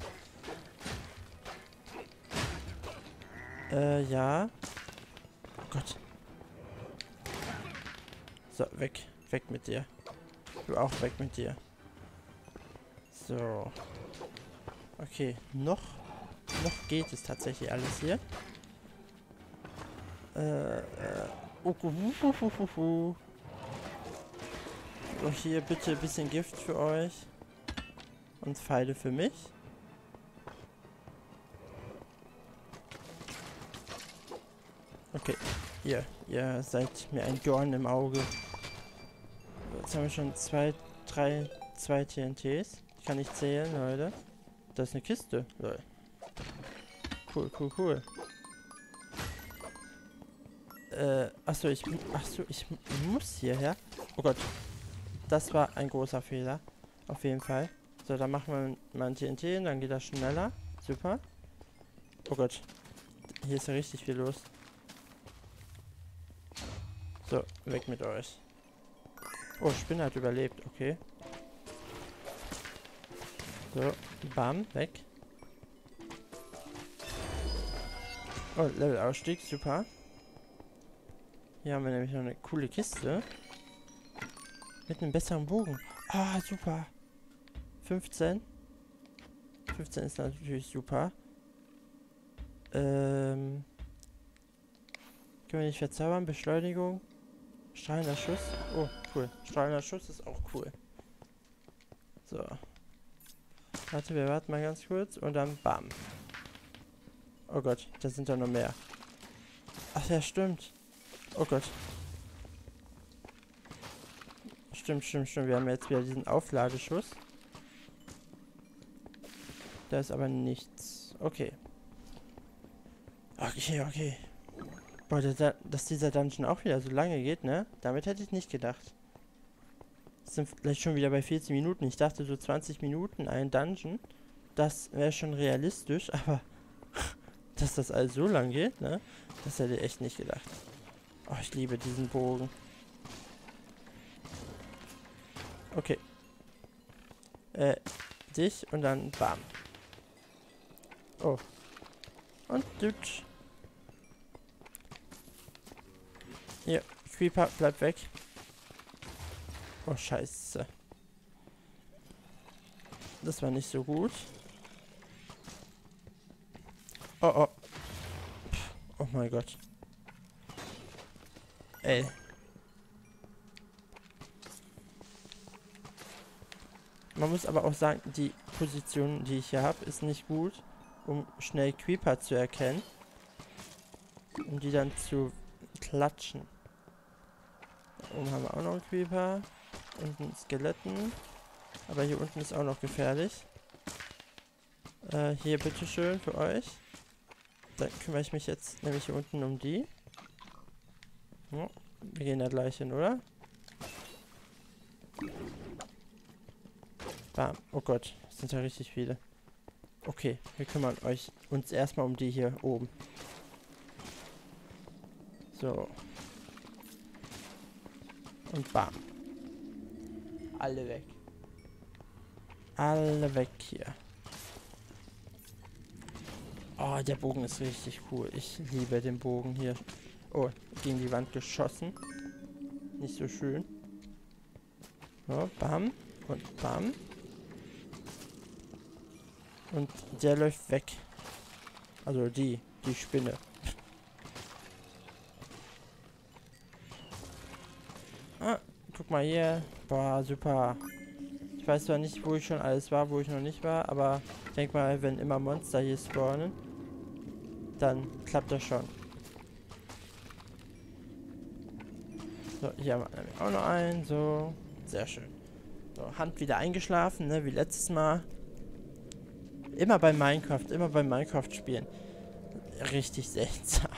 Äh, ja. Gott. So, weg. Weg mit dir. Du auch weg mit dir. So. Okay, noch. Noch geht es tatsächlich alles hier. Äh, äh. Oh, hu, hu, hu, hu, hu. So, hier bitte ein bisschen Gift für euch. Und Pfeile für mich. Okay, ihr, ihr seid mir ein Dorn im Auge. Jetzt haben wir schon zwei, drei, zwei T N Ts. Ich kann nicht zählen, Leute. Das ist eine Kiste. Lol. Cool, cool, cool. Äh, achso, ich, achso, ich muss hierher. Oh Gott. Das war ein großer Fehler. Auf jeden Fall. So, dann machen wir mal ein T N T, dann geht das schneller. Super. Oh Gott. Hier ist ja richtig viel los. So, weg mit euch. Oh, Spinne hat überlebt, okay. So, bam, weg. Oh, Levelausstieg, super. Hier haben wir nämlich noch eine coole Kiste. Mit einem besseren Bogen. Ah, super. fünfzehn. fünfzehn ist natürlich super. Ähm. Können wir nicht verzaubern? Beschleunigung. Strahlender Schuss. Oh, cool. Strahlender Schuss ist auch cool. So. Warte, wir warten mal ganz kurz. Und dann bam. Oh Gott, da sind doch noch mehr. Ach ja, stimmt. Oh Gott. Stimmt, stimmt, stimmt. Wir haben jetzt wieder diesen Aufladeschuss. Da ist aber nichts. Okay. Okay, okay. Boah, der, dass dieser Dungeon auch wieder so lange geht, ne? Damit hätte ich nicht gedacht. Das sind vielleicht schon wieder bei vierzehn Minuten. Ich dachte so zwanzig Minuten ein Dungeon. Das wäre schon realistisch, aber dass das alles so lang geht, ne? Das hätte ich echt nicht gedacht. Oh, ich liebe diesen Bogen. Okay. Äh, dich und dann bam. Oh. Und dütsch. Hier, Creeper, bleib weg. Oh, scheiße. Das war nicht so gut. Oh, oh. Pff, oh mein Gott. Ey. Man muss aber auch sagen, die Position, die ich hier habe, ist nicht gut, um schnell Creeper zu erkennen. Um die dann zu klatschen. Da oben haben wir auch noch einen Creeper. Unten Skeletten. Aber hier unten ist auch noch gefährlich. Äh, hier bitteschön für euch. Da kümmere ich mich jetzt nämlich hier unten um die. Ja, wir gehen da gleich hin, oder? Bam. Oh Gott, das sind ja richtig viele. Okay, wir kümmern euch uns erstmal um die hier oben. So. Und bam. Alle weg. Alle weg hier. Oh, der Bogen ist richtig cool. Ich liebe den Bogen hier. Oh, gegen die Wand geschossen. Nicht so schön. So, bam. Und bam. Und der läuft weg. Also die, die Spinne. Ah, guck mal hier. Boah, super. Ich weiß zwar nicht, wo ich schon alles war, wo ich noch nicht war, aber ich denke mal, wenn immer Monster hier spawnen, dann klappt das schon. So, hier haben wir auch noch einen. So, sehr schön. So, Hand wieder eingeschlafen, ne, wie letztes Mal. Immer bei Minecraft, immer beim Minecraft spielen. Richtig seltsam.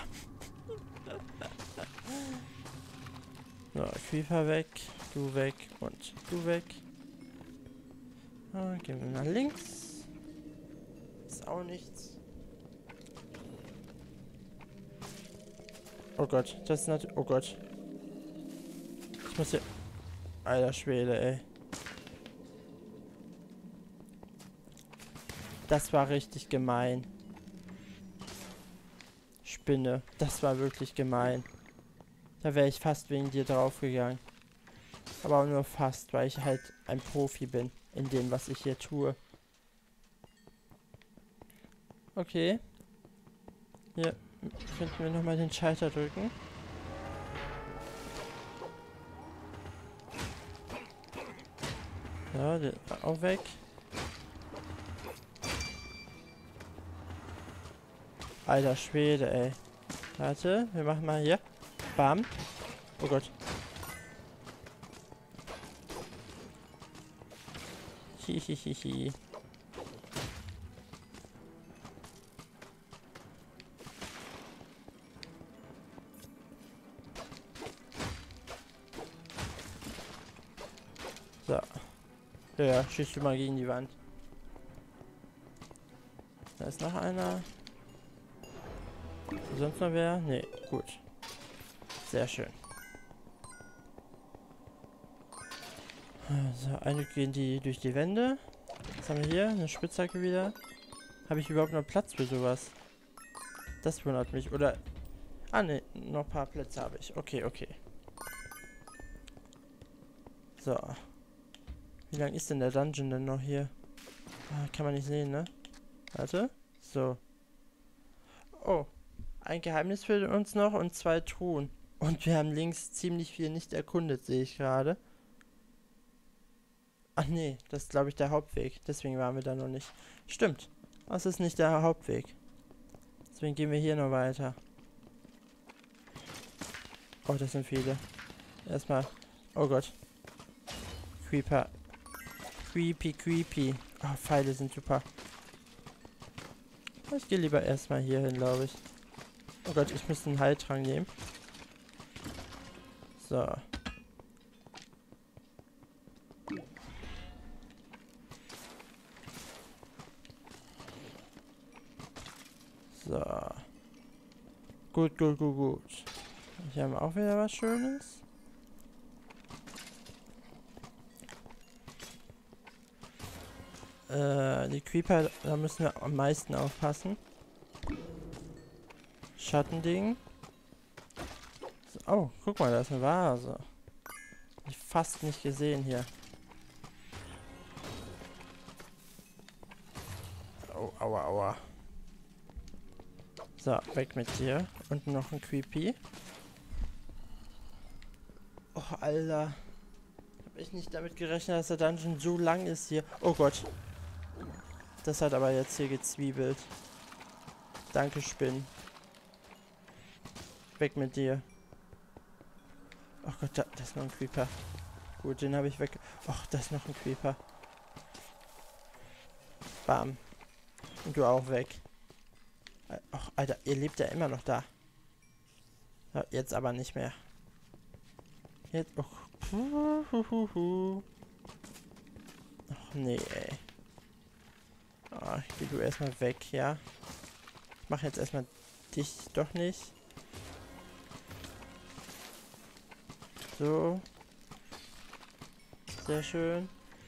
So, Creeper weg, du weg und du weg. Ah, gehen wir nach links. Ist auch nichts. Oh Gott, das ist natürlich... Oh Gott. Ich muss hier... Alter Schwede, ey. Das war richtig gemein. Spinne. Das war wirklich gemein. Da wäre ich fast wegen dir draufgegangen. Aber auch nur fast, weil ich halt ein Profi bin in dem, was ich hier tue. Okay. Hier könnten wir nochmal den Schalter drücken. Ja, der ist auch weg. Alter Schwede, ey. Warte, wir machen mal hier. Bam. Oh Gott. Hihihihi. So. Ja, ja, schießt du mal gegen die Wand. Da ist noch einer. Sonst noch wer? Nee, gut. Sehr schön. So, eine gehen die durch die Wände. Was haben wir hier? Eine Spitzhacke wieder. Habe ich überhaupt noch Platz für sowas? Das wundert mich. Oder... Ah, ne, noch ein paar Plätze habe ich. Okay, okay. So. Wie lang ist denn der Dungeon denn noch hier? Ah, kann man nicht sehen, ne? Warte. So. Oh. Ein Geheimnis für uns noch und zwei Truhen. Und wir haben links ziemlich viel nicht erkundet, sehe ich gerade. Ach nee, das ist glaube ich der Hauptweg. Deswegen waren wir da noch nicht. Stimmt. Das ist nicht der Hauptweg. Deswegen gehen wir hier noch weiter. Oh, das sind viele. Erstmal. Oh Gott. Creeper. Creepy, creepy. Oh, Pfeile sind super. Ich gehe lieber erstmal hier hin, glaube ich. Oh Gott, ich muss einen Heiltrank nehmen. So. So. Gut, gut, gut, gut. Hier haben wir auch wieder was Schönes. Äh, die Creeper, da müssen wir am meisten aufpassen. Schattending. So, oh, guck mal, da ist eine Vase. Hab ich fast nicht gesehen hier. Oh, aua, aua. So, weg mit dir. Unten noch ein Creepy. Oh, Alter. Hab ich nicht damit gerechnet, dass der Dungeon so lang ist hier. Oh Gott. Das hat aber jetzt hier gezwiebelt. Danke, Spinn. Weg mit dir. Oh Gott, da, das ist noch ein Creeper. Gut, den habe ich weg. Och, da ist noch ein Creeper. Bam. Und du auch weg. Och, Alter, ihr lebt ja immer noch da. Ja, jetzt aber nicht mehr. Jetzt. Och. Och nee, ey. Oh, geh du erstmal weg, ja. Ich mach jetzt erstmal dich doch nicht. So. Sehr schön.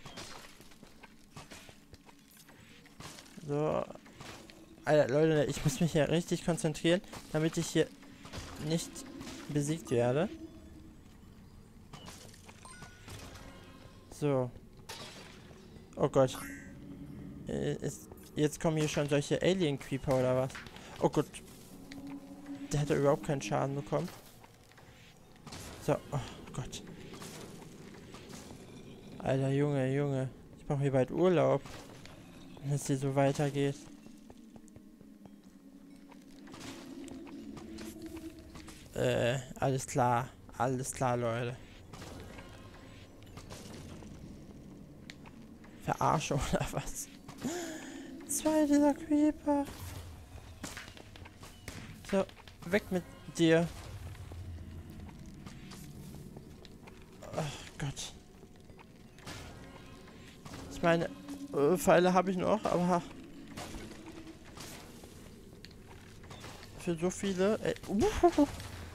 So. Alter, Leute, ich muss mich hier richtig konzentrieren, damit ich hier nicht besiegt werde. So. Oh Gott. Äh, ist, jetzt kommen hier schon solche Alien-Creeper oder was? Oh Gott. Der hat ja überhaupt keinen Schaden bekommen. So, oh Gott. Alter, Junge, Junge. Ich brauche hier bald Urlaub. Wenn es hier so weitergeht. Äh, alles klar. Alles klar, Leute. Verarschung oder was? Zwei dieser Creeper. So, weg mit dir. Ach Gott. Ich meine, äh, Pfeile habe ich noch, aber für so viele. Ey. Uh,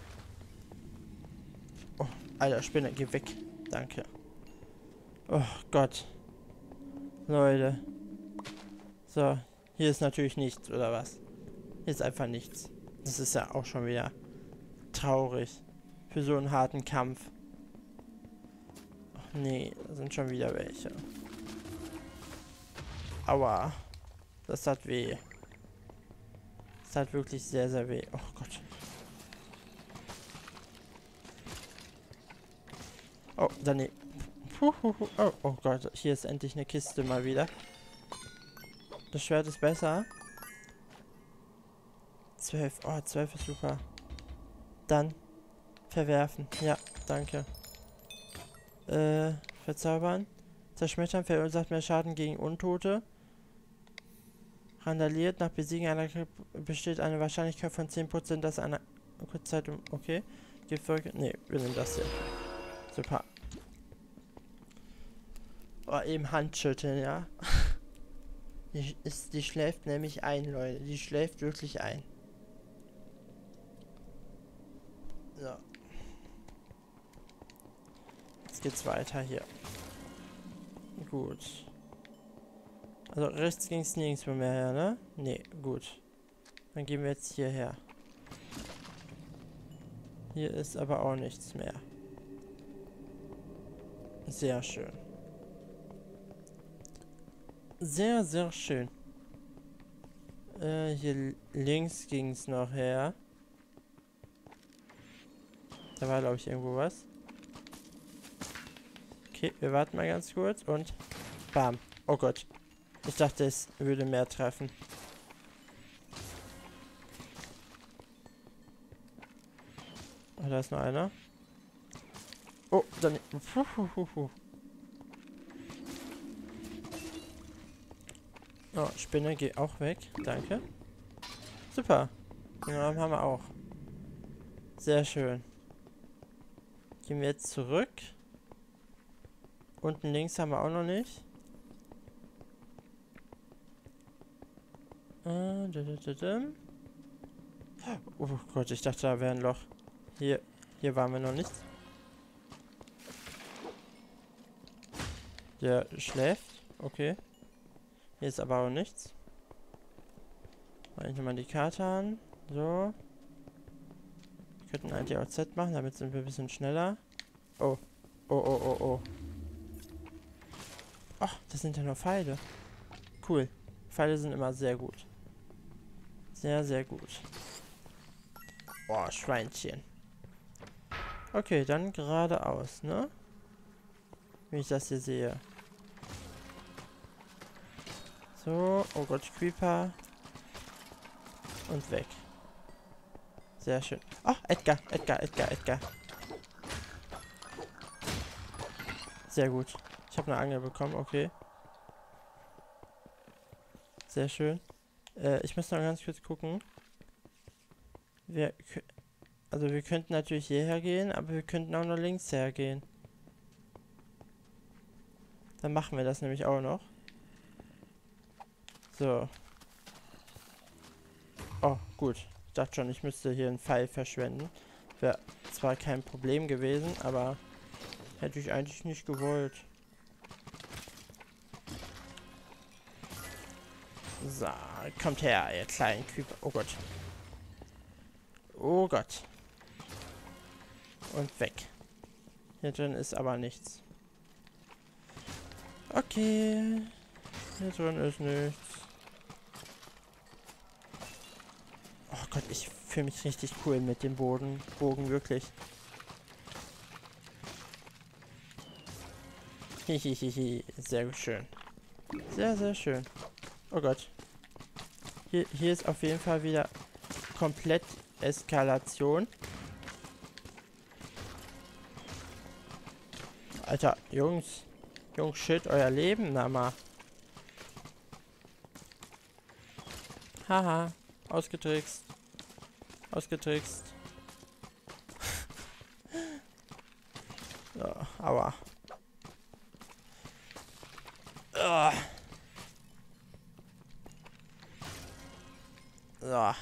oh, Alter, Spinner, geh weg. Danke. Oh Gott. Leute. So, hier ist natürlich nichts, oder was? Hier ist einfach nichts. Das ist ja auch schon wieder traurig. Für so einen harten Kampf. Ach nee, da sind schon wieder welche. Aua. Das tat weh. Das tat wirklich sehr, sehr weh. Oh Gott. Oh, daneben. Oh, oh Gott, hier ist endlich eine Kiste mal wieder. Das Schwert ist besser. zwölf. Oh, zwölf ist super. Dann verwerfen. Ja, danke. Äh, verzaubern. Zerschmettern verursacht mehr Schaden gegen Untote. Randaliert. Nach Besiegen einer besteht eine Wahrscheinlichkeit von zehn Prozent, dass eine Kurzzeit um... Okay. Giftwolke. Nee, wir nehmen das hier. Super. Oh, eben Handschütteln, ja. Die, ist, die schläft nämlich ein, Leute. Die schläft wirklich ein. So. Jetzt geht's weiter hier. Gut. Also rechts ging es nirgendwo mehr her, ne? Nee, gut. Dann gehen wir jetzt hierher. Hier ist aber auch nichts mehr. Sehr schön. Sehr, sehr schön. Äh, hier links ging es noch her. Da war, glaube ich, irgendwo was. Okay, wir warten mal ganz kurz und... Bam. Oh Gott. Ich dachte, es würde mehr treffen. Oh, da ist noch einer. Oh, dann... Puh, puh, puh, puh. Oh, Spinne, geh auch weg. Danke. Super. Den Raum haben wir auch. Sehr schön. Gehen wir jetzt zurück. Unten links haben wir auch noch nicht. Äh, da, da, da, da. Oh Gott, ich dachte, da wäre ein Loch. Hier, hier waren wir noch nicht. Der schläft. Okay. Hier ist aber auch nichts. Mach ich nochmal die Karte an. So. Wir könnten eigentlich auch Z machen, damit sind wir ein bisschen schneller. Oh. Oh, oh, oh, oh. Ach, das sind ja nur Pfeile. Cool. Pfeile sind immer sehr gut. Sehr, sehr gut. Oh, Schweinchen. Okay, dann geradeaus, ne? Wie ich das hier sehe. So, oh Gott, Creeper. Und weg. Sehr schön. Ah, Edgar, Edgar, Edgar, Edgar. Sehr gut. Ich habe eine Angel bekommen, okay. Sehr schön. Äh, ich muss noch ganz kurz gucken. Wir, also wir könnten natürlich hierher gehen, aber wir könnten auch noch links hergehen. Dann machen wir das nämlich auch noch. So. Oh, gut. Ich dachte schon, ich müsste hier einen Pfeil verschwenden. Wäre zwar kein Problem gewesen, aber hätte ich eigentlich nicht gewollt. So, kommt her, ihr kleinen Creeper. Oh Gott. Oh Gott. Und weg. Hier drin ist aber nichts. Okay. Hier drin ist nichts. Oh Gott, ich fühle mich richtig cool mit dem Boden. Bogen, wirklich. Hihihihi. Sehr schön. Sehr, sehr schön. Oh Gott. Hier, hier ist auf jeden Fall wieder komplett Eskalation. Alter, Jungs. Jungs, shit, euer Leben, na mal. Haha. Ausgetrickst. Ausgetrickst. So, aua. Oh. So.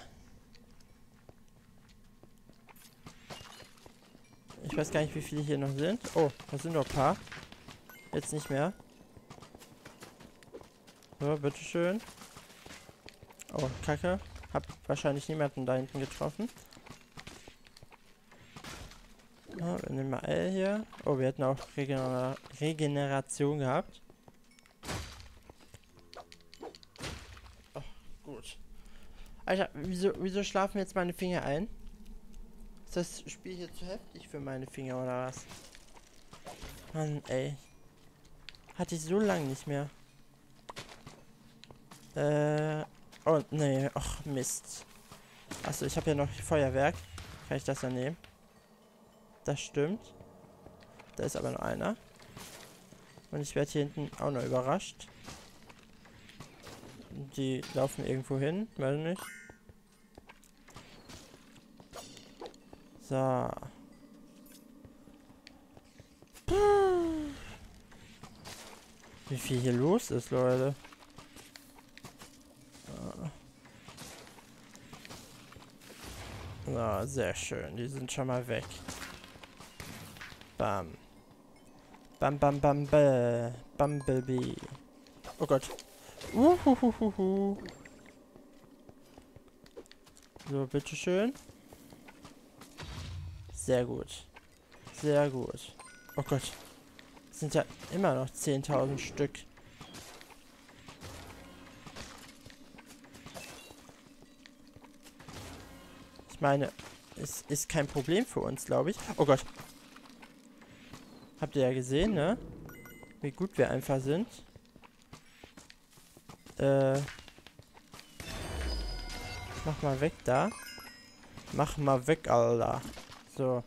Ich weiß gar nicht, wie viele hier noch sind. Oh, da sind noch ein paar. Jetzt nicht mehr. So, bitteschön. Oh, Kacke. Hab wahrscheinlich niemanden da hinten getroffen. wir nehmen mal L hier. Oh, wir hätten auch Regener Regeneration gehabt. Oh, gut. Alter, wieso, wieso schlafen jetzt meine Finger ein? Ist das Spiel hier zu heftig für meine Finger oder was? Mann, ey. Hatte ich so lange nicht mehr. Äh. Oh, nee. Ach, Mist. Achso, ich habe ja noch Feuerwerk. Kann ich das ja nehmen? Das stimmt. Da ist aber noch einer. Und ich werde hier hinten auch noch überrascht. Die laufen irgendwo hin. Weiß nicht. So. Wie viel hier los ist, Leute. So, sehr schön. Die sind schon mal weg. Bam. Bam, bam, bam, bam. Bumblebee. Oh Gott. Uhuhuhu. So, bitteschön. Sehr gut. Sehr gut. Oh Gott. Das sind ja immer noch zehntausend Stück. Ich meine, es ist kein Problem für uns, glaube ich. Oh Gott. Habt ihr ja gesehen, ne? Wie gut wir einfach sind. Äh. Mach mal weg da. Mach mal weg, Alter. So.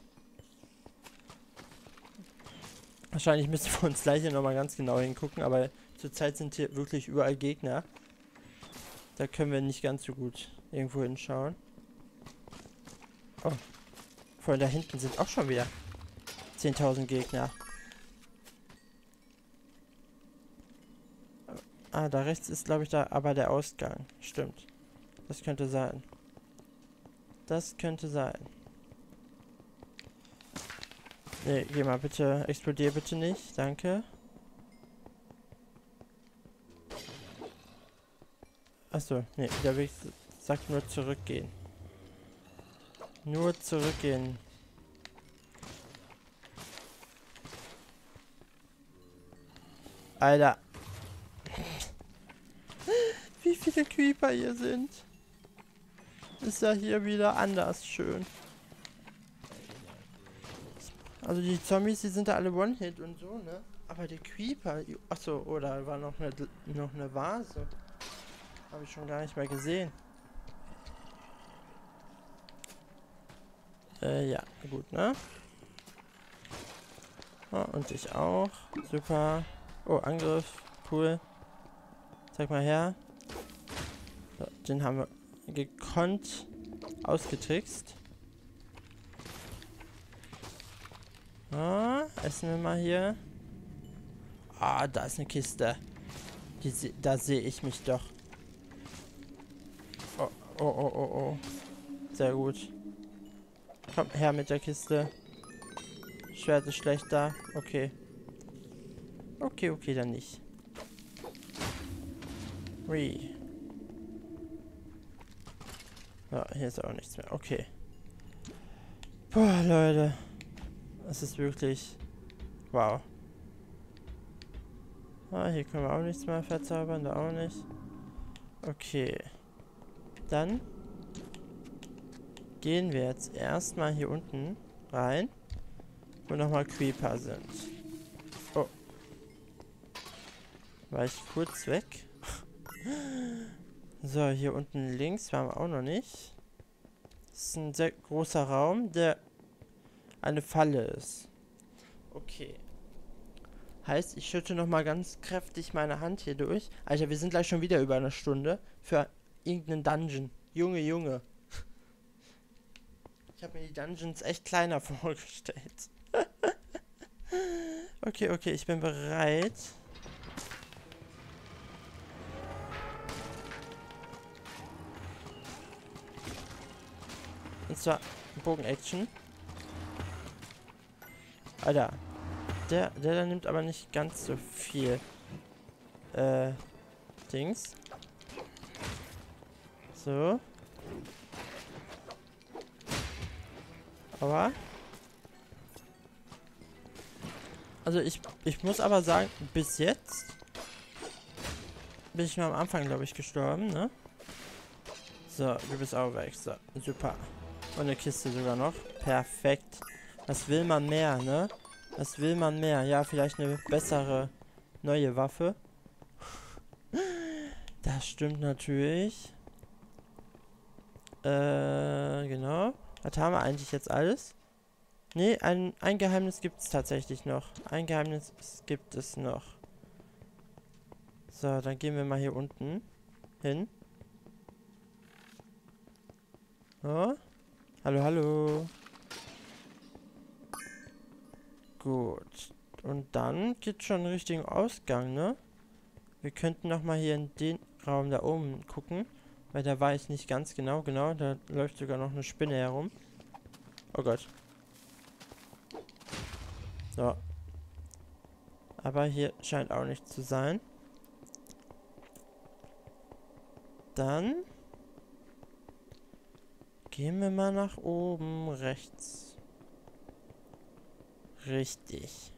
Wahrscheinlich müssen wir uns gleich hier nochmal ganz genau hingucken, aber zurzeit sind hier wirklich überall Gegner. Da können wir nicht ganz so gut irgendwo hinschauen. Oh. Vor allem da hinten sind auch schon wieder zehntausend Gegner. Ah, da rechts ist, glaube ich, da aber der Ausgang. Stimmt. Das könnte sein. Das könnte sein. Nee, geh mal bitte. Explodier bitte nicht. Danke. Achso, nee, der Weg sagt nur zurückgehen. Nur zurückgehen. Alter. Wie viele Creeper hier sind. Ist ja hier wieder anders schön. Also die Zombies, die sind da alle One-Hit und so, ne? Aber die Creeper... Achso, oh, da war noch eine, noch eine Vase. Habe ich schon gar nicht mehr gesehen. Äh, ja, gut, ne? Oh, und ich auch. Super. Oh, Angriff. Cool. Zeig mal her. So, den haben wir gekonnt ausgetrickst. Ah, essen wir mal hier. Ah, da ist eine Kiste. Die se da sehe ich mich doch. Oh, oh, oh, oh, oh. Sehr gut. Komm her mit der Kiste. Schwert ist schlechter. Okay. Okay, okay, dann nicht. Ui. Ja, hier ist auch nichts mehr. Okay. Boah, Leute. Das ist wirklich... Wow. Ah, hier können wir auch nichts mehr verzaubern. Da auch nicht. Okay. Dann gehen wir jetzt erstmal hier unten rein, wo nochmal Creeper sind. Oh. War ich kurz weg? So, hier unten links waren wir auch noch nicht. Das ist ein sehr großer Raum, der eine Falle ist. Okay. Heißt, ich schütte nochmal ganz kräftig meine Hand hier durch. Alter, wir sind gleich schon wieder über eine Stunde für irgendeinen Dungeon. Junge, Junge. Ich habe mir die Dungeons echt kleiner vorgestellt. Okay, okay, ich bin bereit. Und zwar Bogen-Action. Alter. Der, der da nimmt aber nicht ganz so viel. Äh, Dings. So. Aber. Also ich, ich muss aber sagen, bis jetzt bin ich nur am Anfang, glaube ich, gestorben, ne? So, du bist auch weg. So, super. Und eine Kiste sogar noch. Perfekt. Was will man mehr, ne? Was will man mehr? Ja, vielleicht eine bessere neue Waffe. Das stimmt natürlich. Äh, genau. Was haben wir eigentlich jetzt alles? Nee, ein, ein Geheimnis gibt es tatsächlich noch. Ein Geheimnis gibt es noch. So, dann gehen wir mal hier unten hin. Oh. Hallo, hallo. Gut. Und dann geht's schon Richtung Ausgang, ne? Wir könnten noch mal hier in den Raum da oben gucken. Weil da war ich nicht ganz genau. Genau, da läuft sogar noch eine Spinne herum. Oh Gott. So. Aber hier scheint auch nichts zu sein. Dann gehen wir mal nach oben rechts. Richtig.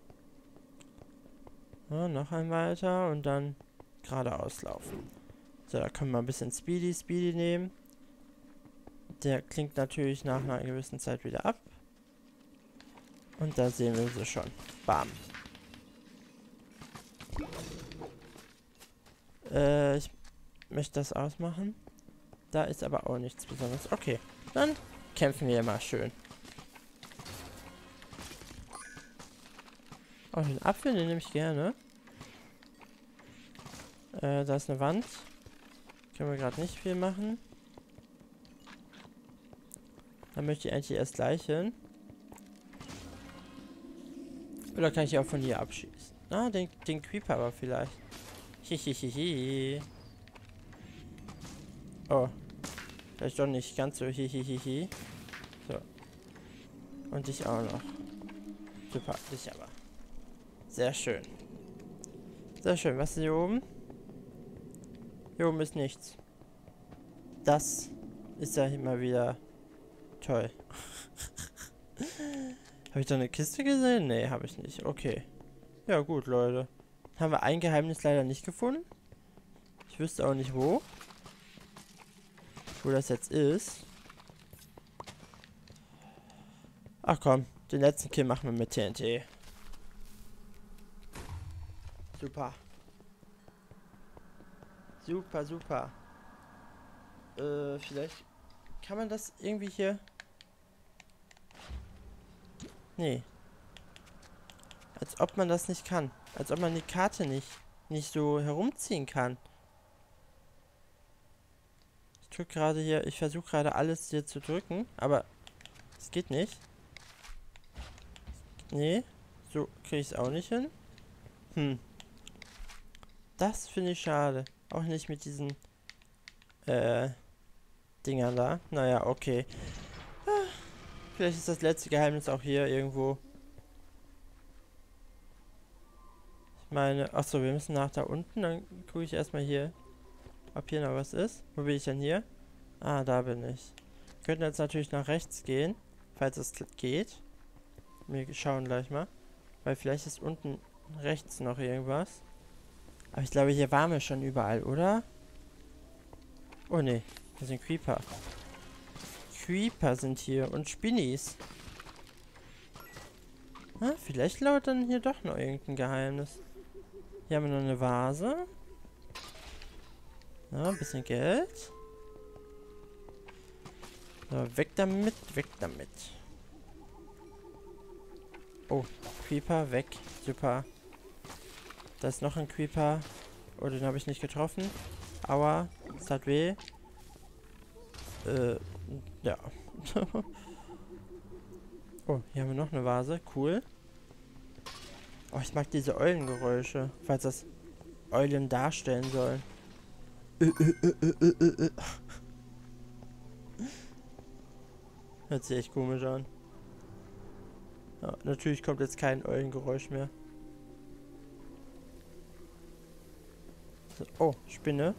Ja, noch ein weiter und dann geradeaus laufen. So, da können wir ein bisschen Speedy Speedy nehmen. Der klingt natürlich nach einer gewissen Zeit wieder ab. Und da sehen wir sie schon. Bam. Äh, ich möchte das ausmachen. Da ist aber auch nichts Besonderes. Okay, dann kämpfen wir mal schön. Oh, den Apfel, den nehme ich gerne. Äh, da ist eine Wand. Können wir gerade nicht viel machen. Dann möchte ich eigentlich erst gleich hin. Oder kann ich auch von hier abschießen? Ah, den, den Creeper aber vielleicht. Hihihihi. Oh. Vielleicht doch nicht ganz so hihihihi. So. Und dich auch noch. Super, dich aber. Sehr schön. Sehr schön. Was ist hier oben? Hier oben ist nichts. Das ist ja immer wieder toll. Habe ich da eine Kiste gesehen? Nee, habe ich nicht. Okay. Ja gut, Leute. Haben wir ein Geheimnis leider nicht gefunden. Ich wüsste auch nicht wo. Wo das jetzt ist. Ach komm, den letzten Kill machen wir mit T N T. Super. Super, super. Äh, vielleicht kann man das irgendwie hier... Nee. Als ob man das nicht kann. Als ob man die Karte nicht, nicht so herumziehen kann. Ich drücke gerade hier... Ich versuche gerade alles hier zu drücken, aber es geht nicht. Nee. So kriege ich es auch nicht hin. Hm. Das finde ich schade. Auch nicht mit diesen äh, Dingern da. Naja, okay. Ah, vielleicht ist das letzte Geheimnis auch hier irgendwo. Ich meine, achso, wir müssen nach da unten. Dann gucke ich erstmal hier, ob hier noch was ist. Wo bin ich denn hier? Ah, da bin ich. Wir könnten jetzt natürlich nach rechts gehen, falls es geht. Wir schauen gleich mal. Weil vielleicht ist unten rechts noch irgendwas. Aber ich glaube, hier waren wir schon überall, oder? Oh ne, das sind Creeper. Creeper sind hier und Spinnis. Ah, vielleicht lauert dann hier doch noch irgendein Geheimnis. Hier haben wir noch eine Vase. Ja, ein bisschen Geld. So, weg damit, weg damit. Oh, Creeper, weg. Super. Da ist noch ein Creeper. Oh, den habe ich nicht getroffen. Aua, es hat weh. Äh, ja. Oh, hier haben wir noch eine Vase. Cool. Oh, ich mag diese Eulengeräusche. Falls das Eulen darstellen sollen. Äh, äh, äh, äh, äh, äh. Hört sich echt komisch an. Ja, natürlich kommt jetzt kein Eulengeräusch mehr. So, oh, Spinne.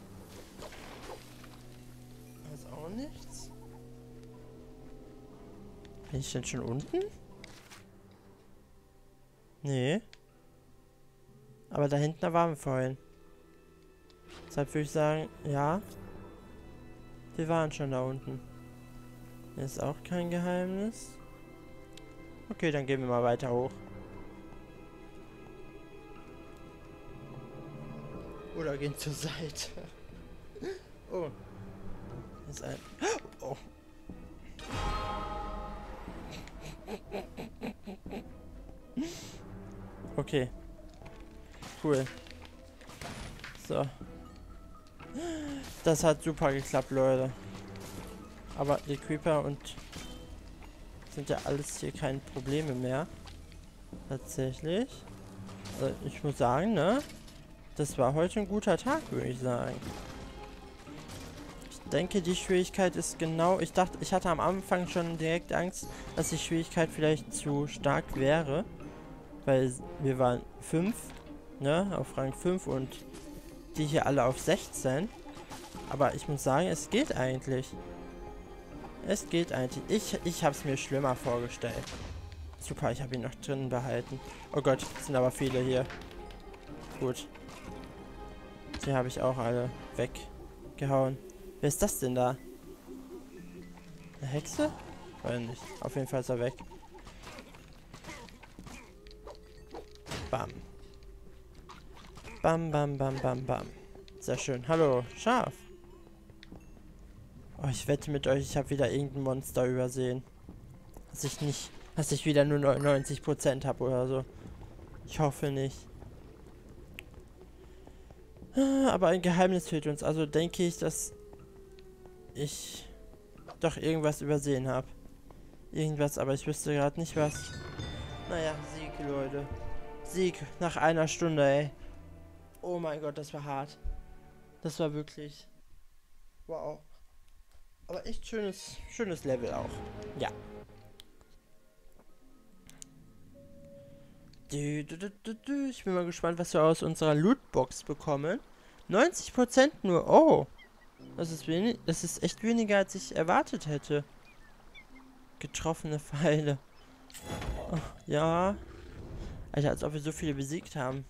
Da ist auch nichts. Bin ich denn schon unten? Nee. Aber da hinten, da waren wir vorhin. Deshalb würde ich sagen, ja. Wir waren schon da unten. Hier ist auch kein Geheimnis. Okay, dann gehen wir mal weiter hoch. Oder gehen zur Seite. Oh. Hier ist ein... Oh. Okay. Cool. So. Das hat super geklappt, Leute. Aber die Creeper und sind ja alles hier keine Probleme mehr. Tatsächlich. Also ich muss sagen, ne? Das war heute ein guter Tag, würde ich sagen. Ich denke, die Schwierigkeit ist genau... Ich dachte, ich hatte am Anfang schon direkt Angst, dass die Schwierigkeit vielleicht zu stark wäre. Weil wir waren fünf, ne? Auf Rang fünf und die hier alle auf sechzehn. Aber ich muss sagen, es geht eigentlich. Es geht eigentlich. Ich, ich habe es mir schlimmer vorgestellt. Super, ich habe ihn noch drin behalten. Oh Gott, es sind aber viele hier. Gut. Die habe ich auch alle weggehauen. Wer ist das denn da? Eine Hexe? Weiß nicht. Auf jeden Fall ist er weg. Bam. Bam, bam, bam, bam, bam. Sehr schön. Hallo, Schaf. Oh, ich wette mit euch, ich habe wieder irgendein Monster übersehen. Dass ich nicht, dass ich wieder nur neunundneunzig Prozent habe oder so. Ich hoffe nicht. Aber ein Geheimnis fehlt uns. Also denke ich, dass ich doch irgendwas übersehen habe. Irgendwas, aber ich wüsste gerade nicht was. Naja, Sieg, Leute. Sieg nach einer Stunde, ey. Oh mein Gott, das war hart. Das war wirklich... Wow. Aber echt schönes, schönes Level auch. Ja. Ich bin mal gespannt, was wir aus unserer Lootbox bekommen. neunzig Prozent nur. Oh. Das ist wenig, das ist echt weniger, als ich erwartet hätte. Getroffene Pfeile. Oh, ja. Alter, als ob wir so viele besiegt haben.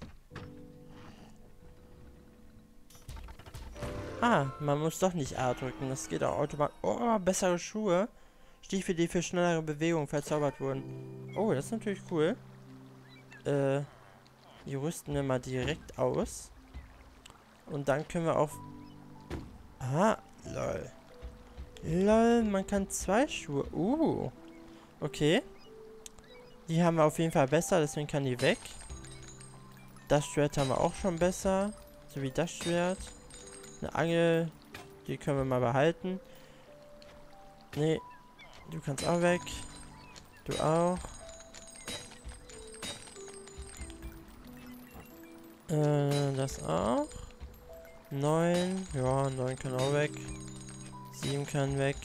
Ah, man muss doch nicht A drücken. Das geht auch automatisch. Oh, bessere Schuhe. Stiefel, die für schnellere Bewegungen verzaubert wurden. Oh, das ist natürlich cool. Äh, die rüsten wir mal direkt aus. Und dann können wir auf... Ah, lol. Lol, man kann zwei Schuhe... Uh. Okay. Die haben wir auf jeden Fall besser, deswegen kann die weg. Das Schwert haben wir auch schon besser. So wie das Schwert. Eine Angel. Die können wir mal behalten. Nee. Du kannst auch weg. Du auch. Äh, das auch. Neun. Ja, neun kann auch weg. Sieben kann weg.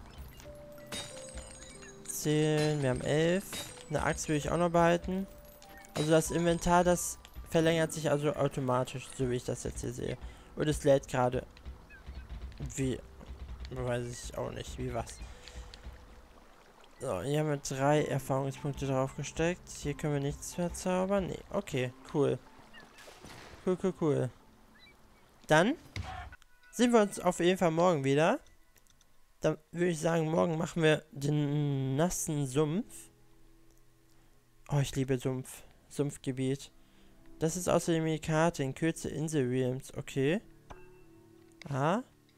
Zehn. Wir haben elf. Eine Axt will ich auch noch behalten. Also das Inventar, das verlängert sich also automatisch, so wie ich das jetzt hier sehe. Und es lädt gerade. Wie? Weiß ich auch nicht, wie was. So, hier haben wir drei Erfahrungspunkte drauf gesteckt. Hier können wir nichts verzaubern. Nee, okay, cool. Cool, cool, cool. Dann sehen wir uns auf jeden Fall morgen wieder. Dann würde ich sagen, morgen machen wir den nassen Sumpf. Oh, ich liebe Sumpf. Sumpfgebiet. Das ist außerdem die Karte in Kürze Insel Realms. Okay. Ah.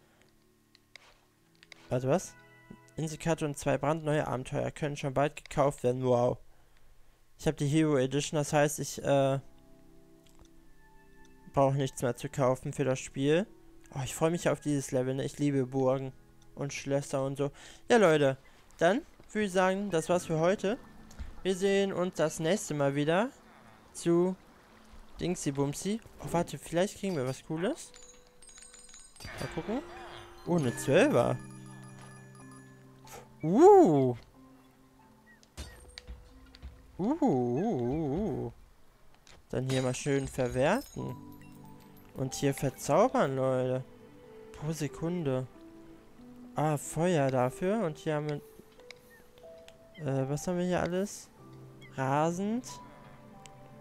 Warte, was? Inselkarte und zwei brandneue Abenteuer können schon bald gekauft werden. Wow. Ich habe die Hero Edition, das heißt, ich äh, brauche nichts mehr zu kaufen für das Spiel. Oh, ich freue mich auf dieses Level, ne? Ich liebe Burgen und Schlösser und so. Ja, Leute, dann würde ich sagen, das war's für heute. Wir sehen uns das nächste Mal wieder zu Dingsy Bumsy. Oh, warte, vielleicht kriegen wir was Cooles. Mal gucken. Oh, eine Zwölfer. Uh. Uh, uh, uh. Dann hier mal schön verwerten. Und hier verzaubern, Leute. Pro Sekunde. Ah, Feuer dafür. Und hier haben wir... Äh, was haben wir hier alles? Rasend.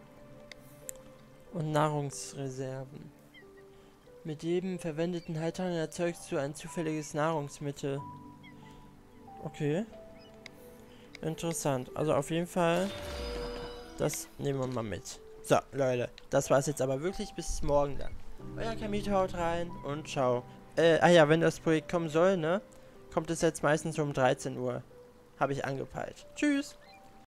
Und Nahrungsreserven. Mit jedem verwendeten Heiltrank erzeugst du ein zufälliges Nahrungsmittel. Okay. Interessant. Also auf jeden Fall, das nehmen wir mal mit. So, Leute, das war's jetzt aber wirklich. Bis morgen dann. Euer Kamito, haut rein und ciao. Äh, ah ja, wenn das Projekt kommen soll, ne? Kommt es jetzt meistens um dreizehn Uhr. Habe ich angepeilt. Tschüss.